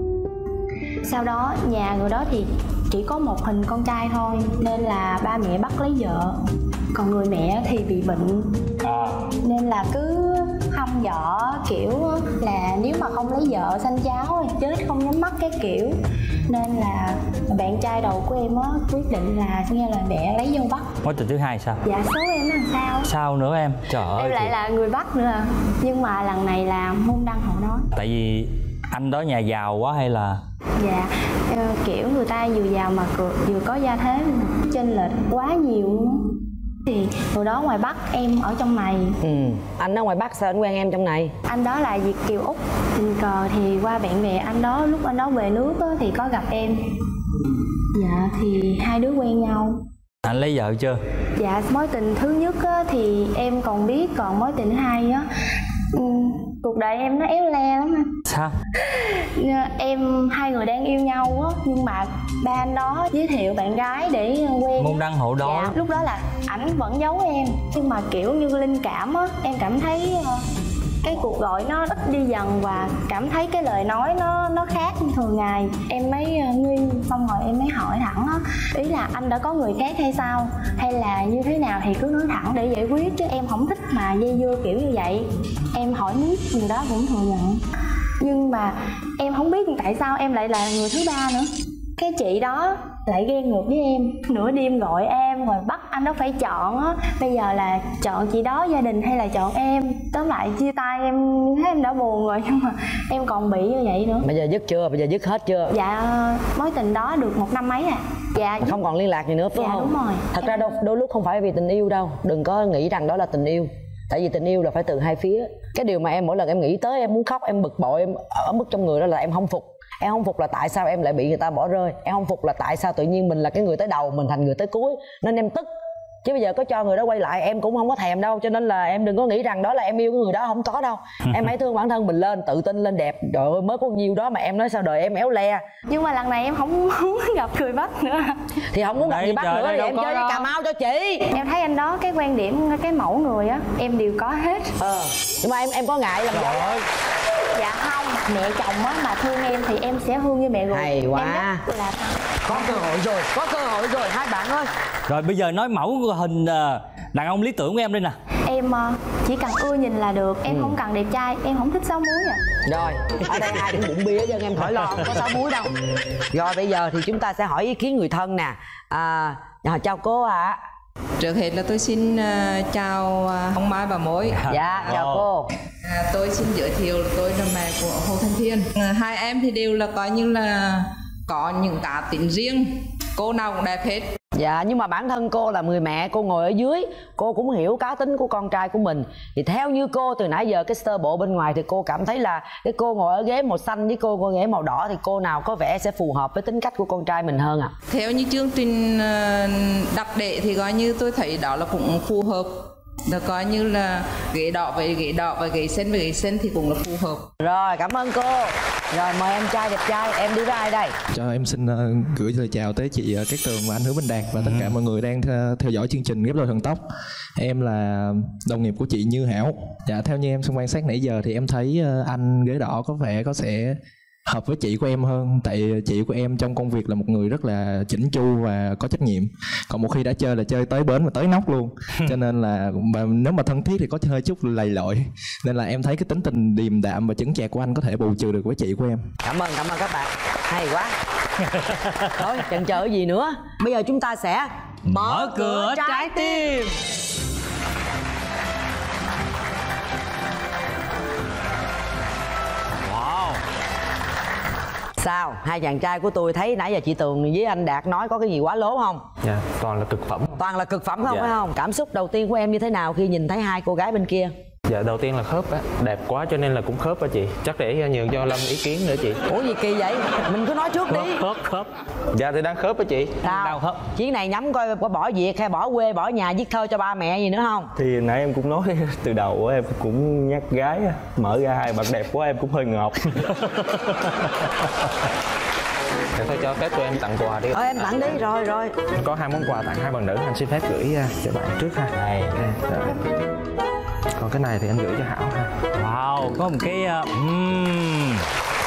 Sau đó nhà người đó thì chỉ có một hình con trai thôi, nên là ba mẹ bắt lấy vợ. Còn người mẹ thì bị bệnh à. Nên là cứ hăm dọ kiểu là nếu mà không lấy vợ sanh cháu thì chết không nhắm mắt cái kiểu. Nên là bạn trai đầu của em á quyết định là nghe lời mẹ lấy dâu Bắc. Mối tình thứ hai sao? Dạ số em nó làm sao? Sao nữa em? Trời ơi. Em lại thì... là người Bắc nữa à. Nhưng mà lần này là môn đăng hộ nói. Tại vì anh đó nhà giàu quá hay là? Dạ kiểu người ta vừa giàu mà vừa có gia thế, chênh lệch quá nhiều luôn. Thì từ đó ngoài Bắc em ở trong này. Ừ. Anh ở ngoài Bắc sao anh quen em trong này? Anh đó là Việt kiều Úc. Tình cờ thì qua bạn bè anh đó, lúc anh đó về nước á, thì có gặp em. Dạ thì hai đứa quen nhau. Anh lấy vợ chưa? Dạ mối tình thứ nhất á, thì em còn biết, còn mối tình thứ hai á, ừ, cuộc đời em nó éo le lắm anh. Sao? Em hai người đang yêu nhau á, nhưng mà ba anh đó giới thiệu bạn gái để quen. Môn đăng hộ đối. Dạ, lúc đó là ảnh vẫn giấu em, nhưng mà kiểu như linh cảm á, em cảm thấy cái cuộc gọi nó ít đi dần và cảm thấy cái lời nói nó nó khác thường ngày. Em mới nghi, xong rồi em mới hỏi thẳng á, ý là anh đã có người khác hay sao, hay là như thế nào thì cứ nói thẳng để giải quyết, chứ em không thích mà dây dưa kiểu như vậy. Em hỏi miết người đó cũng thừa nhận, nhưng mà em không biết tại sao em lại là người thứ ba nữa. Cái chị đó lại ghen ngược với em, nửa đêm gọi em rồi bắt anh đó phải chọn á, bây giờ là chọn chị đó gia đình hay là chọn em. Tóm lại chia tay em thấy em đã buồn rồi, nhưng mà em còn bị như vậy nữa. Bây giờ dứt chưa? Bây giờ dứt hết chưa? Dạ mối tình đó được một năm mấy à. Dạ không còn liên lạc gì nữa phải dạ, không? Đúng rồi. Thật ra đâu đôi lúc không phải vì tình yêu đâu, đừng có nghĩ rằng đó là tình yêu. Tại vì tình yêu là phải từ hai phía. Cái điều mà em mỗi lần em nghĩ tới em muốn khóc, em bực bội, em ở mức trong người đó là em không phục. Em không phục là tại sao em lại bị người ta bỏ rơi. Em không phục là tại sao tự nhiên mình là cái người tới đầu, mình thành người tới cuối. Nên em tức. Chứ bây giờ có cho người đó quay lại em cũng không có thèm đâu. Cho nên là em đừng có nghĩ rằng đó là em yêu cái người đó, không có đâu. Em hãy thương bản thân mình lên, tự tin lên đẹp. Trời ơi mới có nhiêu đó mà em nói sao đời em éo le. Nhưng mà lần này em không muốn gặp người Bắc nữa. Thì không muốn gặp người Bắc nữa thì em chơi với Cà Mau cho chị. Em thấy anh đó cái quan điểm, cái mẫu người á em đều có hết. Ờ nhưng mà em em có ngại làm vậy? Dạ không, mẹ chồng á mà thương em thì em sẽ thương như mẹ ruột. Hay quá. Em là... Có cơ hội rồi, có cơ hội rồi hai bạn ơi. Rồi bây giờ nói mẫu hình đàn ông lý tưởng của em đi nè. Em chỉ cần ưa nhìn là được, em ừ. không cần đẹp trai, em không thích sáu múi à. Rồi, ở đây ai cũng bụng bia chứ em khỏi lo, không có sáu múi đâu. Rồi bây giờ thì chúng ta sẽ hỏi ý kiến người thân nè. À, chào cô ạ. À. Trước hết là tôi xin uh, chào uh, ông Mai bà Mối. Dạ, chào cô. À, tôi xin giới thiệu tôi là mẹ của Hồ Thanh Thiên. À, hai em thì đều là coi như là có những cá tính riêng, cô nào cũng đẹp hết. Dạ nhưng mà bản thân cô là người mẹ, cô ngồi ở dưới, cô cũng hiểu cá tính của con trai của mình. Thì theo như cô từ nãy giờ cái sơ bộ bên ngoài thì cô cảm thấy là cái cô ngồi ở ghế màu xanh với cô ngồi ghế màu đỏ thì cô nào có vẻ sẽ phù hợp với tính cách của con trai mình hơn ạ? À? Theo như chương trình đặt đệ thì coi như tôi thấy đó là cũng phù hợp. Được coi như là ghế đỏ với ghế đỏ và ghế xanh với ghế xanh thì cũng là phù hợp. Rồi cảm ơn cô. Rồi mời em trai đẹp trai, em đi với ai đây? Cho em xin uh, gửi lời chào tới chị uh, Cát Tường và anh Hứa Minh Đạt và tất cả mọi người đang th theo dõi chương trình Ghép Đôi Thần Tốc. Em là đồng nghiệp của chị Như Hảo. Dạ theo như em xong quan sát nãy giờ thì em thấy uh, anh ghế đỏ có vẻ có sẽ hợp với chị của em hơn. Tại chị của em trong công việc là một người rất là chỉnh chu và có trách nhiệm. Còn một khi đã chơi là chơi tới bến và tới nóc luôn. Cho nên là mà nếu mà thân thiết thì có hơi chút lầy lội. Nên là em thấy cái tính tình điềm đạm và chững chạc của anh có thể bù trừ được với chị của em. Cảm ơn, cảm ơn các bạn. Hay quá. Thôi chần chờ gì nữa. Bây giờ chúng ta sẽ mở cửa trái, trái tim. Sao? Hai chàng trai của tôi thấy nãy giờ chị Tường với anh Đạt nói có cái gì quá lố không? Dạ, toàn là cực phẩm. Toàn là cực phẩm không, dạ. phải không? Cảm xúc đầu tiên của em như thế nào khi nhìn thấy hai cô gái bên kia? Dạ, đầu tiên là khớp á, đẹp quá cho nên là cũng khớp á chị. Chắc để nhường cho Lâm ý kiến nữa chị. Ủa gì kỳ vậy? Mình cứ nói trước khớp, đi. Khớp, khớp. Dạ thì đang khớp á chị. Sao? Đang khớp. Chuyến này nhắm coi có bỏ việc hay bỏ quê, bỏ nhà viết thơ cho ba mẹ gì nữa không? Thì nãy em cũng nói từ đầu em cũng nhắc gái mở ra hai bạn đẹp quá em cũng hơi ngợp. Để thôi cho phép cho em tặng quà đi. Ờ em tặng đi, rồi rồi. Có hai món quà tặng hai bạn nữ, anh xin phép gửi cho bạn trước ha. Này. Còn cái này thì anh gửi cho Hảo ha. Wow, có một cái uh, um...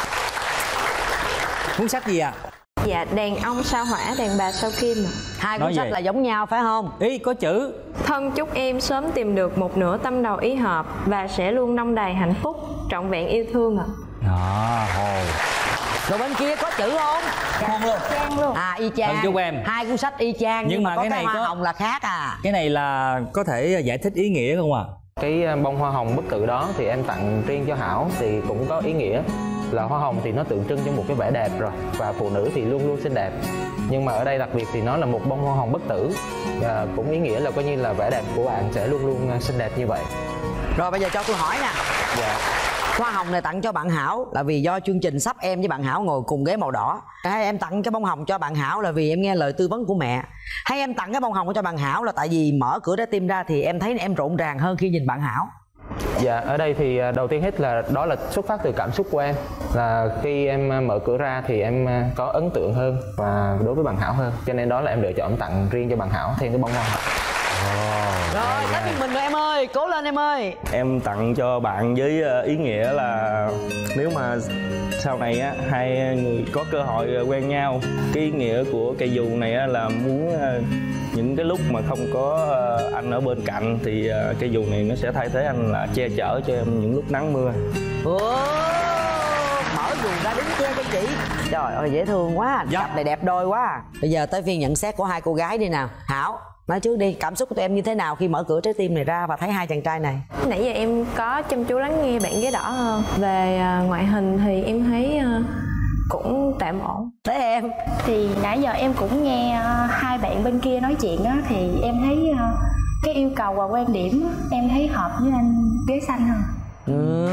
cuốn sách gì à? Dạ, đàn ông sao hỏa, đàn bà sao kim. Hai cuốn sách là giống nhau phải không? Ý có chữ. Thân chúc em sớm tìm được một nửa tâm đầu ý hợp và sẽ luôn nông đầy hạnh phúc, trọn vẹn yêu thương ạ. À, hồ. Rồi bên kia có chữ không? Dạ, luôn. Chang luôn. À y chang. Thân chúc em. Hai cuốn sách y chang nhưng, nhưng mà, mà có cái này cái hoa có... hồng là khác à. Cái này là có thể giải thích ý nghĩa không ạ? À? Cái bông hoa hồng bất tự đó thì em tặng riêng cho Hảo thì cũng có ý nghĩa. là hoa hồng thì nó tượng trưng cho một cái vẻ đẹp rồi, và phụ nữ thì luôn luôn xinh đẹp. Nhưng mà ở đây đặc biệt thì nó là một bông hoa hồng bất tử, à, cũng ý nghĩa là coi như là vẻ đẹp của bạn sẽ luôn luôn xinh đẹp như vậy. Rồi bây giờ cho tôi hỏi nè. Dạ. Hoa hồng này tặng cho bạn Hảo là vì do chương trình sắp em với bạn Hảo ngồi cùng ghế màu đỏ, hay em tặng cái bông hồng cho bạn Hảo là vì em nghe lời tư vấn của mẹ, hay em tặng cái bông hồng cho bạn Hảo là tại vì mở cửa trái tim ra thì em thấy em rộn ràng hơn khi nhìn bạn Hảo? Dạ, ở đây thì đầu tiên hết là đó là xuất phát từ cảm xúc của em, là khi em mở cửa ra thì em có ấn tượng hơn và đối với bạn Hảo hơn, cho nên đó là em lựa chọn tặng riêng cho bạn Hảo thêm cái bông hoa hồng. Rồi, tới phiên mình rồi em ơi, cố lên em ơi. Em tặng cho bạn với ý nghĩa là nếu mà sau này á hai người có cơ hội quen nhau, cái ý nghĩa của cây dù này á là muốn những cái lúc mà không có anh ở bên cạnh thì cây dù này nó sẽ thay thế anh, là che chở cho em những lúc nắng mưa. Ồ, mở dù ra đứng che cho chị. Trời ơi dễ thương quá, cặp này đẹp đôi quá. Bây giờ tới phiên nhận xét của hai cô gái đi nào. Hảo, nói trước đi, cảm xúc của tụi em như thế nào khi mở cửa trái tim này ra và thấy hai chàng trai này? Nãy giờ em có chăm chú lắng nghe bạn ghế đỏ hơn. Về ngoại hình thì em thấy cũng tạm ổn. Thế em? Thì nãy giờ em cũng nghe hai bạn bên kia nói chuyện á, thì em thấy cái yêu cầu và quan điểm em thấy hợp với anh ghế xanh hơn. Ừ.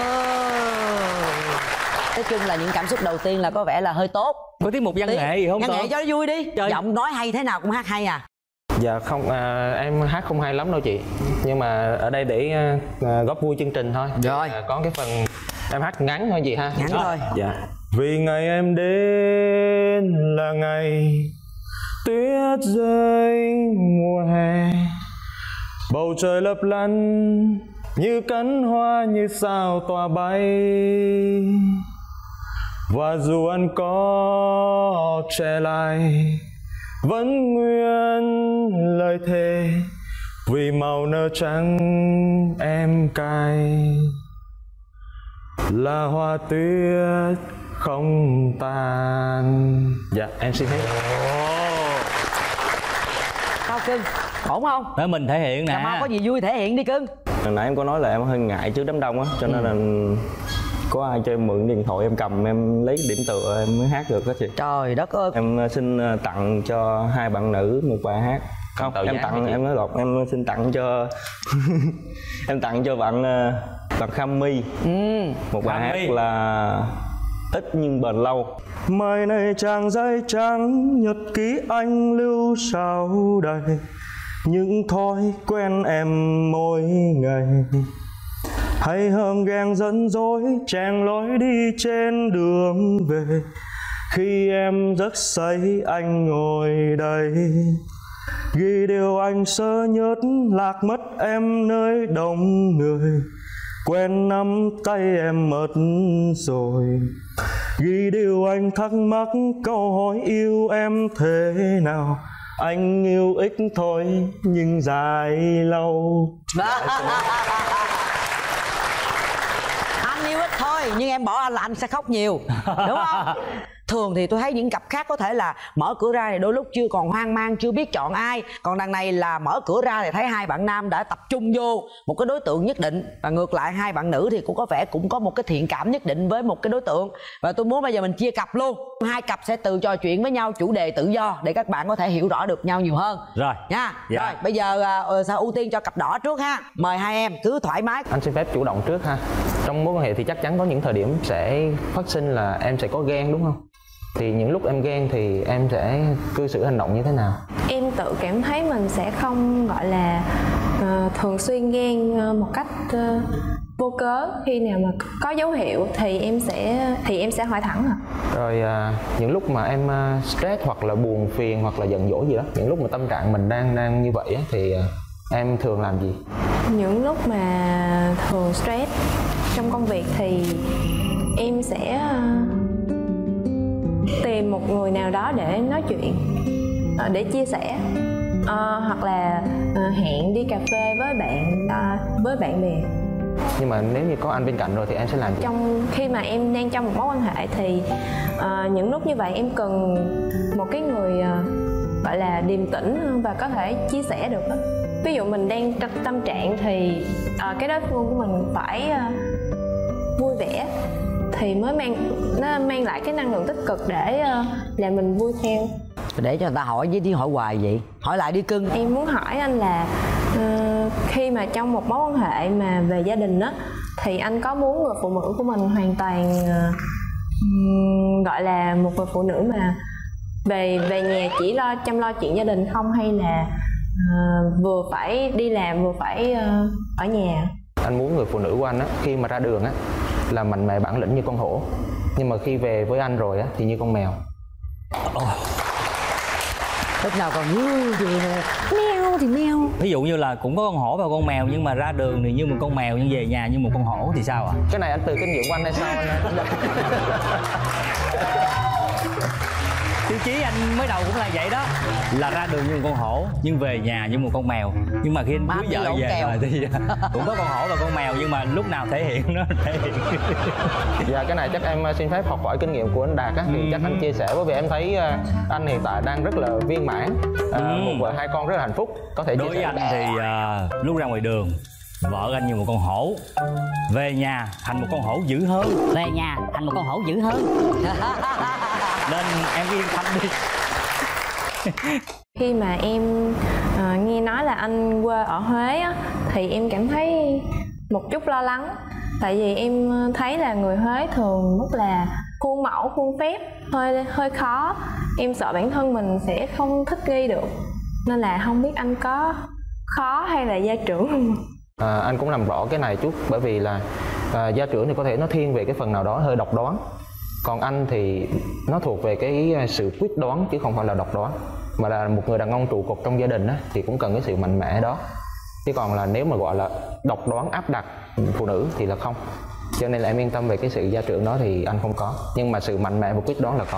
Nói chung là những cảm xúc đầu tiên là có vẻ là hơi tốt. Có tiết mục văn nghệ gì không? Văn nghệ cho nó vui đi. Trời. Giọng nói hay thế nào cũng hát hay à? Dạ không, à, em hát không hay lắm đâu chị. Nhưng mà ở đây để à, góp vui chương trình thôi. Rồi. À, có cái phần em hát ngắn thôi chị ha. Ngắn thôi. Dạ. Vì ngày em đến là ngày tuyết rơi mùa hè, bầu trời lấp lánh như cánh hoa như sao tỏa bay, và dù anh có trẻ lại vẫn nguyên lời thề, vì màu nơ trắng em cài là hoa tuyết không tàn. Dạ em xin hết. Sao cưng, ổn không? Để mình thể hiện nè. Cà Mau có gì vui thể hiện đi cưng. Hồi nãy em có nói là em hơi ngại trước đám đông á, cho nên là có ai cho em mượn điện thoại em cầm em lấy điểm tựa em mới hát được đó chị. Trời đất ơi. Em xin tặng cho hai bạn nữ một bài hát. Không, em tặng em nói lộn, em xin tặng cho em tặng cho bạn bạn Kham My. Ừ. Một bài Kham hát My. là Ít Nhưng Bền Lâu. Mai này trang giấy trắng nhật ký anh lưu sao đầy, những thói quen em mỗi ngày, hay hơn ghen dẫn dối chen lối đi trên đường về, khi em giấc say anh ngồi đây, ghi điều anh sơ nhớt lạc mất em nơi đông người, quen nắm tay em mất rồi, ghi điều anh thắc mắc câu hỏi yêu em thế nào, anh yêu ít thôi nhưng dài lâu. Anh yêu ít thôi nhưng em bỏ anh là anh sẽ khóc nhiều, đúng không? Thường thì tôi thấy những cặp khác có thể là mở cửa ra thì đôi lúc chưa còn hoang mang, chưa biết chọn ai. Còn đằng này là mở cửa ra thì thấy hai bạn nam đã tập trung vô một cái đối tượng nhất định. Và ngược lại hai bạn nữ thì cũng có vẻ cũng có một cái thiện cảm nhất định với một cái đối tượng. Và tôi muốn bây giờ mình chia cặp luôn. Hai cặp sẽ tự trò chuyện với nhau chủ đề tự do để các bạn có thể hiểu rõ được nhau nhiều hơn. Rồi nha. Dạ. Rồi bây giờ uh, sao ưu tiên cho cặp đỏ trước ha. Mời hai em cứ thoải mái. Anh xin phép chủ động trước ha. Trong mối quan hệ thì chắc chắn có những thời điểm sẽ phát sinh là em sẽ có ghen đúng không? Thì những lúc em ghen thì em sẽ cư xử hành động như thế nào? Em tự cảm thấy mình sẽ không gọi là uh, thường xuyên ghen uh, một cách uh, vô cớ. Khi nào mà có dấu hiệu thì em sẽ thì em sẽ hỏi thẳng à. Rồi à, những lúc mà em uh, stress hoặc là buồn phiền hoặc là giận dỗi gì đó, những lúc mà tâm trạng mình đang đang như vậy á, thì uh, em thường làm gì? Những lúc mà thường stress trong công việc thì em sẽ uh, tìm một người nào đó để nói chuyện, để chia sẻ, à, hoặc là à, hẹn đi cà phê với bạn à, với bạn bè. Nhưng mà nếu như có anh bên cạnh rồi thì em sẽ làm gì? Trong khi mà em đang trong một mối quan hệ thì à, những lúc như vậy em cần một cái người à, gọi là điềm tĩnh và có thể chia sẻ được đó. Ví dụ mình đang tâm trạng thì à, cái đối phương của mình phải à, vui vẻ thì mới mang nó mang lại cái năng lượng tích cực để uh, làm mình vui theo. Để cho người ta hỏi với đi hỏi hoài vậy, hỏi lại đi cưng. Em muốn hỏi anh là uh, khi mà trong một mối quan hệ mà về gia đình á, thì anh có muốn người phụ nữ của mình hoàn toàn uh, um, gọi là một người phụ nữ mà về về nhà chỉ lo chăm lo chuyện gia đình không, hay là uh, vừa phải đi làm vừa phải uh, ở nhà? Anh muốn người phụ nữ của anh á, khi mà ra đường á là mạnh mẽ bản lĩnh như con hổ, nhưng mà khi về với anh rồi á thì như con mèo. Oh. Lúc nào còn như thì mèo thì mèo. Ví dụ như là cũng có con hổ và con mèo, nhưng mà ra đường thì như một con mèo, nhưng về nhà như một con hổ thì sao ạ? À? Cái này anh từ kinh nghiệm của anh hay sao anh? Tiêu chí anh mới đầu cũng là vậy đó, là ra đường như một con hổ nhưng về nhà như một con mèo. Nhưng mà khi anh cưới vợ về kèo. Rồi thì cũng có con hổ và con mèo, nhưng mà lúc nào thể hiện nó thể hiện. Dạ cái này chắc em xin phép học hỏi kinh nghiệm của anh Đạt á, thì ừ. chắc anh chia sẻ, bởi vì em thấy anh hiện tại đang rất là viên mãn, ừ. một vợ hai con rất là hạnh phúc. Có thể chia đối sẻ. với anh thì uh, lúc ra ngoài đường vợ anh như một con hổ, về nhà thành một con hổ dữ hơn. Về nhà thành một con hổ dữ hơn. Nên em yên tâm đi. Khi mà em uh, nghe nói là anh quê ở Huế á, thì em cảm thấy một chút lo lắng. Tại vì em thấy là người Huế thường rất là khuôn mẫu, khuôn phép, hơi hơi khó. Em sợ bản thân mình sẽ không thích nghi được. Nên là không biết anh có khó hay là gia trưởng không? À, anh cũng làm rõ cái này chút, bởi vì là à, gia trưởng thì có thể nó thiên về cái phần nào đó hơi độc đoán, còn anh thì nó thuộc về cái sự quyết đoán chứ không phải là độc đoán, mà là một người đàn ông trụ cột trong gia đình á, thì cũng cần cái sự mạnh mẽ đó, chứ còn là nếu mà gọi là độc đoán áp đặt phụ nữ thì là không. Cho nên là em yên tâm về cái sự gia trưởng đó thì anh không có, nhưng mà sự mạnh mẽ và quyết đoán là có.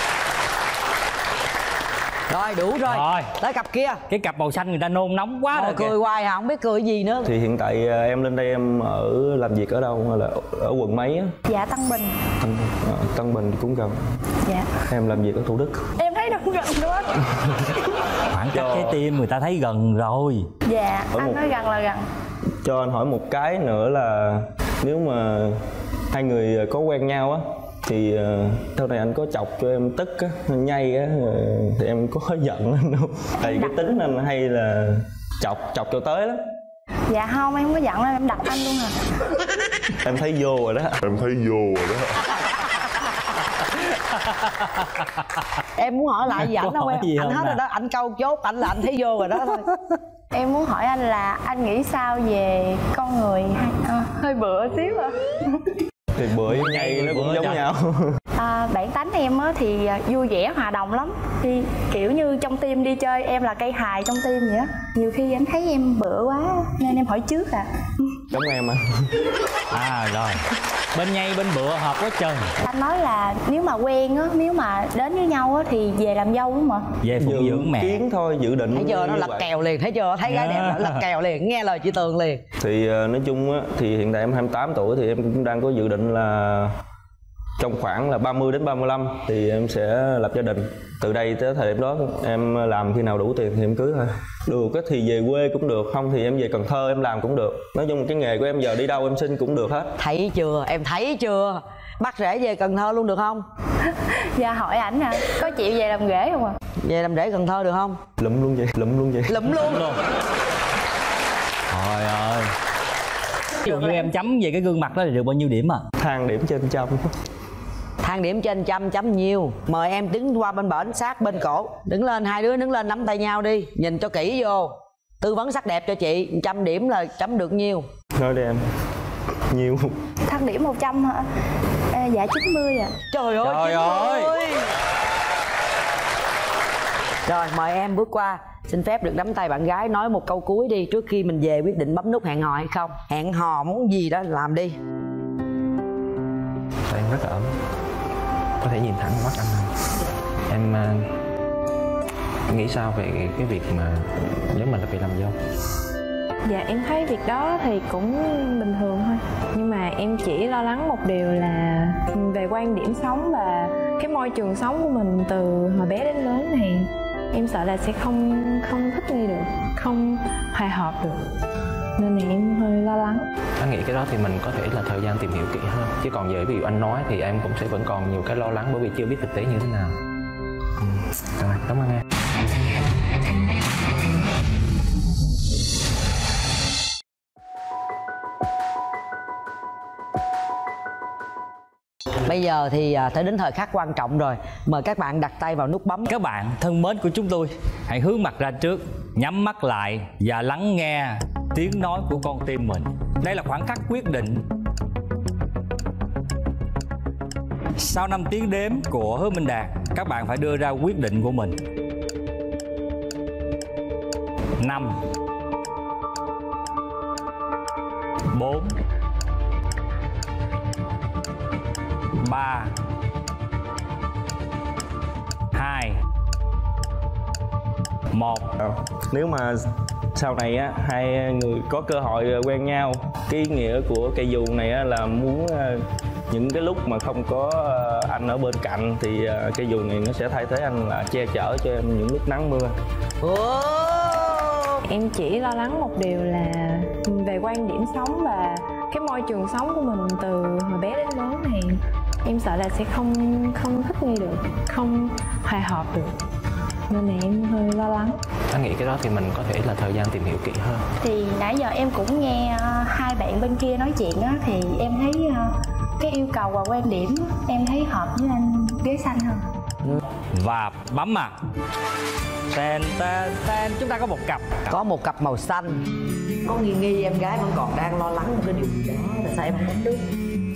Rồi đủ rồi. Rồi tới cặp kia. Cái cặp màu xanh người ta nôn nóng quá rồi. Cười hoài hả, không biết cười gì nữa. Thì hiện tại em lên đây em ở làm việc ở đâu, hay là ở quận mấy á? Dạ Tân Bình. Tân, à, Tân Bình cũng gần. Dạ. Em làm việc ở Thủ Đức. Em thấy nó cũng gần đó. Khoảng cách cái tim người ta thấy gần rồi. Dạ ở anh một... nói gần là gần. Cho anh hỏi một cái nữa là nếu mà hai người có quen nhau á, thì uh, sau này anh có chọc cho em tức á, nhây á, thì em có giận anh không? Tại vì cái tính anh hay là chọc chọc cho tới lắm. Dạ không, em không có giận đâu, em đập anh luôn à. Em thấy vô rồi đó. Em thấy vô rồi đó. Em muốn hỏi lại gì ảnh không em? Anh hết rồi đó, anh câu chốt ảnh là anh thấy vô rồi đó thôi. Em muốn hỏi anh là anh nghĩ sao về con người hay, à, hơi bựa xíu à? Thì bữa với nhây nó cũng giống trời. nhau. À, bản tánh em á thì vui vẻ hòa đồng lắm, thì kiểu như trong team đi chơi em là cây hài trong team vậy á. Nhiều khi anh thấy em bựa quá nên em hỏi trước à. Giống em à. À rồi, bên nhây bên bựa hợp quá trời. Anh nói là nếu mà quen á, nếu mà đến với nhau á thì về làm dâu đúng không ạ? Về phụng dưỡng mẹ. Kiến thôi, dự định. Thấy chưa, nó lật kèo liền, thấy chưa, thấy gái đẹp nó lật kèo liền, nghe lời chị Tường liền. Thì nói chung á, thì hiện tại em hai mươi tám tuổi thì em cũng đang có dự định là trong khoảng là ba mươi đến ba mươi lăm thì em sẽ lập gia đình. Từ đây tới thời điểm đó em làm khi nào đủ tiền thì em cưới thôi. Được thì về quê cũng được, không thì em về Cần Thơ em làm cũng được. Nói chung cái nghề của em giờ đi đâu em xin cũng được hết. Thấy chưa, em thấy chưa, bắt rễ về Cần Thơ luôn được không? Dạ hỏi ảnh à, có chịu về làm rễ không ạ? À? Về làm rễ Cần Thơ được không? Lụm luôn vậy, lụm luôn vậy. Lụm luôn. luôn. Trời ơi. Ví dụ như em chấm về cái gương mặt đó thì được bao nhiêu điểm à? Thang điểm trên trăm. Thang điểm trên trăm chấm nhiều. Mời em đứng qua bên bển sát bên cổ. Đứng lên, hai đứa đứng lên nắm tay nhau đi. Nhìn cho kỹ vô. Tư vấn sắc đẹp cho chị. Trăm điểm là chấm được nhiêu? Nói đi em. Nhiêu? Thang điểm một trăm hả? À, dạ chín mươi ạ. À. Trời ơi, trời ơi. ơi Rồi mời em bước qua. Xin phép được nắm tay bạn gái, nói một câu cuối đi trước khi mình về quyết định bấm nút hẹn hò hay không. Hẹn hò muốn gì đó làm đi. Em rất là ấm, có thể nhìn thẳng vào mắt anh không? Em uh, nghĩ sao về cái việc mà nếu mình là phải làm dâu? Dạ em thấy việc đó thì cũng bình thường thôi. Nhưng mà em chỉ lo lắng một điều là về quan điểm sống và cái môi trường sống của mình từ hồi bé đến lớn thì em sợ là sẽ không không thích nghi được, không hòa hợp được. nên là em hơi lo lắng. Anh nghĩ cái đó thì mình có thể là thời gian tìm hiểu kỹ hơn. Chứ còn giờ ví dụ anh nói thì em cũng sẽ vẫn còn nhiều cái lo lắng bởi vì chưa biết thực tế như thế nào. Ừ. Rồi, cảm ơn em. Bây giờ thì tới đến thời khắc quan trọng rồi. Mời các bạn đặt tay vào nút bấm. Các bạn thân mến của chúng tôi, hãy hướng mặt ra trước, nhắm mắt lại và lắng nghe tiếng nói của con tim mình. Đây là khoảng khắc quyết định. Sau năm tiếng đếm của Hứa Minh Đạt, các bạn phải đưa ra quyết định của mình. Năm, bốn, ba, hai, một. Nếu mà sau này á hai người có cơ hội quen nhau, cái ý nghĩa của cây dù này á là muốn những cái lúc mà không có anh ở bên cạnh thì cây dù này nó sẽ thay thế anh, là che chở cho em những lúc nắng mưa. Em chỉ lo lắng một điều là về quan điểm sống và cái môi trường sống của mình từ hồi bé đến lớn này, em sợ là sẽ không không thích nghi được, không hòa hợp được, nên là em hơi lo lắng. Anh nghĩ cái đó thì mình có thể là thời gian tìm hiểu kỹ hơn. Thì nãy giờ em cũng nghe uh, hai bạn bên kia nói chuyện á, thì em thấy uh, cái yêu cầu và quan điểm em thấy hợp với anh ghế xanh hơn. Và bấm mà. Tên, tên, tên, chúng ta có một cặp. Có một cặp màu xanh. Có nghi nghi em gái vẫn còn đang lo lắng một cái điều gì đó, là sao em không bấm được?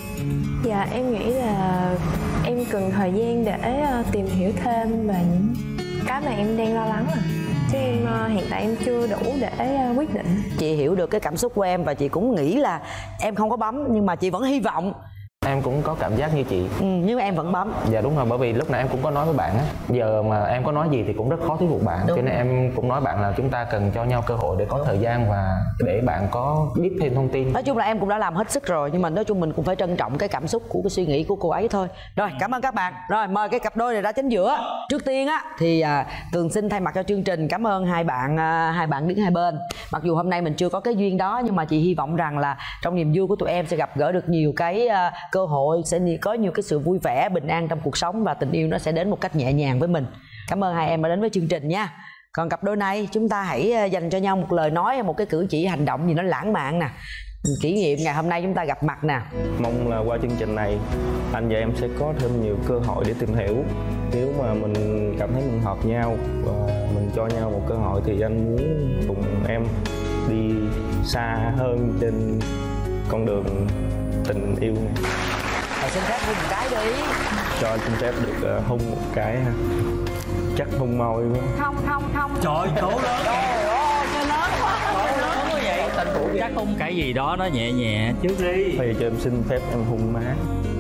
Dạ em nghĩ là em cần thời gian để uh, tìm hiểu thêm về những cái mà em đang lo lắng à. Chứ em uh, hiện tại em chưa đủ để uh, quyết định. Chị hiểu được cái cảm xúc của em và chị cũng nghĩ là em không có bấm, nhưng mà chị vẫn hy vọng. Em cũng có cảm giác như chị. Ừ, nhưng mà em vẫn bấm. Dạ đúng rồi, bởi vì lúc nãy em cũng có nói với bạn á, giờ mà em có nói gì thì cũng rất khó thuyết phục bạn. Đúng. Cho nên em cũng nói bạn là chúng ta cần cho nhau cơ hội để có Đúng. thời gian và để bạn có biết thêm thông tin. Nói chung là em cũng đã làm hết sức rồi, nhưng mà nói chung mình cũng phải trân trọng cái cảm xúc của cái suy nghĩ của cô ấy thôi. Rồi, cảm ơn các bạn. Rồi, mời cái cặp đôi này ra chính giữa. Trước tiên á thì à, Tường xin thay mặt cho chương trình cảm ơn hai bạn à, hai bạn đứng hai bên. Mặc dù hôm nay mình chưa có cái duyên đó, nhưng mà chị hy vọng rằng là trong niềm vui của tụi em sẽ gặp gỡ được nhiều cái à, cơ hội, sẽ có nhiều cái sự vui vẻ, bình an trong cuộc sống và tình yêu nó sẽ đến một cách nhẹ nhàng với mình. Cảm ơn hai em đã đến với chương trình nha. Còn cặp đôi này chúng ta hãy dành cho nhau một lời nói, một cái cử chỉ hành động gì nó lãng mạn nè, kỷ niệm ngày hôm nay chúng ta gặp mặt nè. Mong là qua chương trình này anh và em sẽ có thêm nhiều cơ hội để tìm hiểu. Nếu mà mình cảm thấy mình hợp nhau và mình cho nhau một cơ hội thì anh muốn cùng em đi xa hơn trên con đường tình yêu này. Rồi xin phép hôn một cái đi. Cho xin phép được uh, hôn một cái ha. Chắc hôn môi quá. Không không không. Trời cố lớn. Trời ơi, chơi lớn quá. Cố lớn quá vậy. Chắc hôn cái gì đó nó nhẹ nhẹ trước đi. Thì cho em xin phép em hôn má.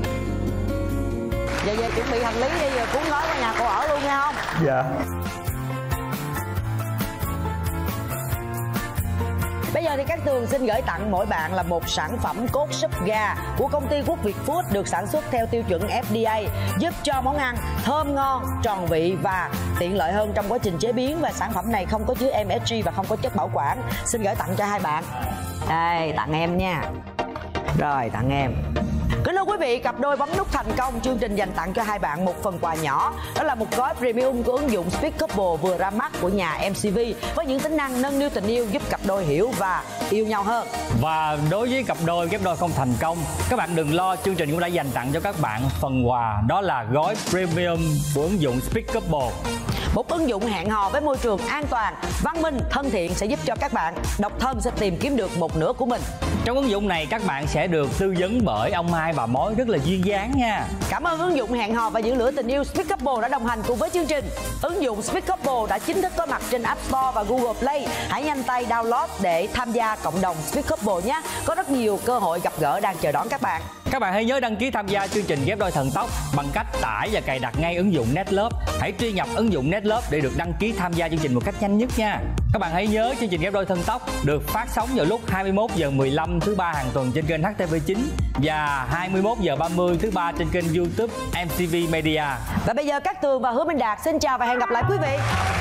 Giờ về chuẩn bị hành lý đi, giờ cuốn gói qua nhà cô ở luôn nha không? Dạ. Bây giờ thì các Tường xin gửi tặng mỗi bạn là một sản phẩm cốt súp gà của công ty Quốc Việt Food, được sản xuất theo tiêu chuẩn F D A, giúp cho món ăn thơm ngon, tròn vị và tiện lợi hơn trong quá trình chế biến. Và sản phẩm này không có chứa M S G và không có chất bảo quản. Xin gửi tặng cho hai bạn. Đây, tặng em nha. Rồi, tặng em. Kính thưa quý vị, cặp đôi bấm nút thành công, chương trình dành tặng cho hai bạn một phần quà nhỏ. Đó là một gói premium của ứng dụng Speak Couple vừa ra mắt của nhà M C V, với những tính năng nâng niu tình yêu, giúp cặp đôi hiểu và yêu nhau hơn. Và đối với cặp đôi ghép đôi không thành công, các bạn đừng lo, chương trình cũng đã dành tặng cho các bạn phần quà, đó là gói premium của ứng dụng Speak Couple. Một ứng dụng hẹn hò với môi trường an toàn, văn minh, thân thiện sẽ giúp cho các bạn độc thân sẽ tìm kiếm được một nửa của mình. Trong ứng dụng này các bạn sẽ được tư vấn bởi ông hai bà mối rất là duyên dáng nha. Cảm ơn ứng dụng hẹn hò và giữ lửa tình yêu Speak Couple đã đồng hành cùng với chương trình. Ứng dụng Speak Couple đã chính thức có mặt trên App Store và Google Play. Hãy nhanh tay download để tham gia cộng đồng Speak Couple nhé. Có rất nhiều cơ hội gặp gỡ đang chờ đón các bạn. Các bạn hãy nhớ đăng ký tham gia chương trình ghép đôi thần tốc bằng cách tải và cài đặt ngay ứng dụng Netlove. Hãy truy nhập ứng dụng Netlove để được đăng ký tham gia chương trình một cách nhanh nhất nha. Các bạn hãy nhớ chương trình ghép đôi thần tốc được phát sóng vào lúc hai mươi mốt giờ mười lăm thứ ba hàng tuần trên kênh H T V chín và hai mươi mốt giờ ba mươi thứ ba trên kênh YouTube M C V Media. Và bây giờ Cát Tường và Hứa Minh Đạt xin chào và hẹn gặp lại quý vị.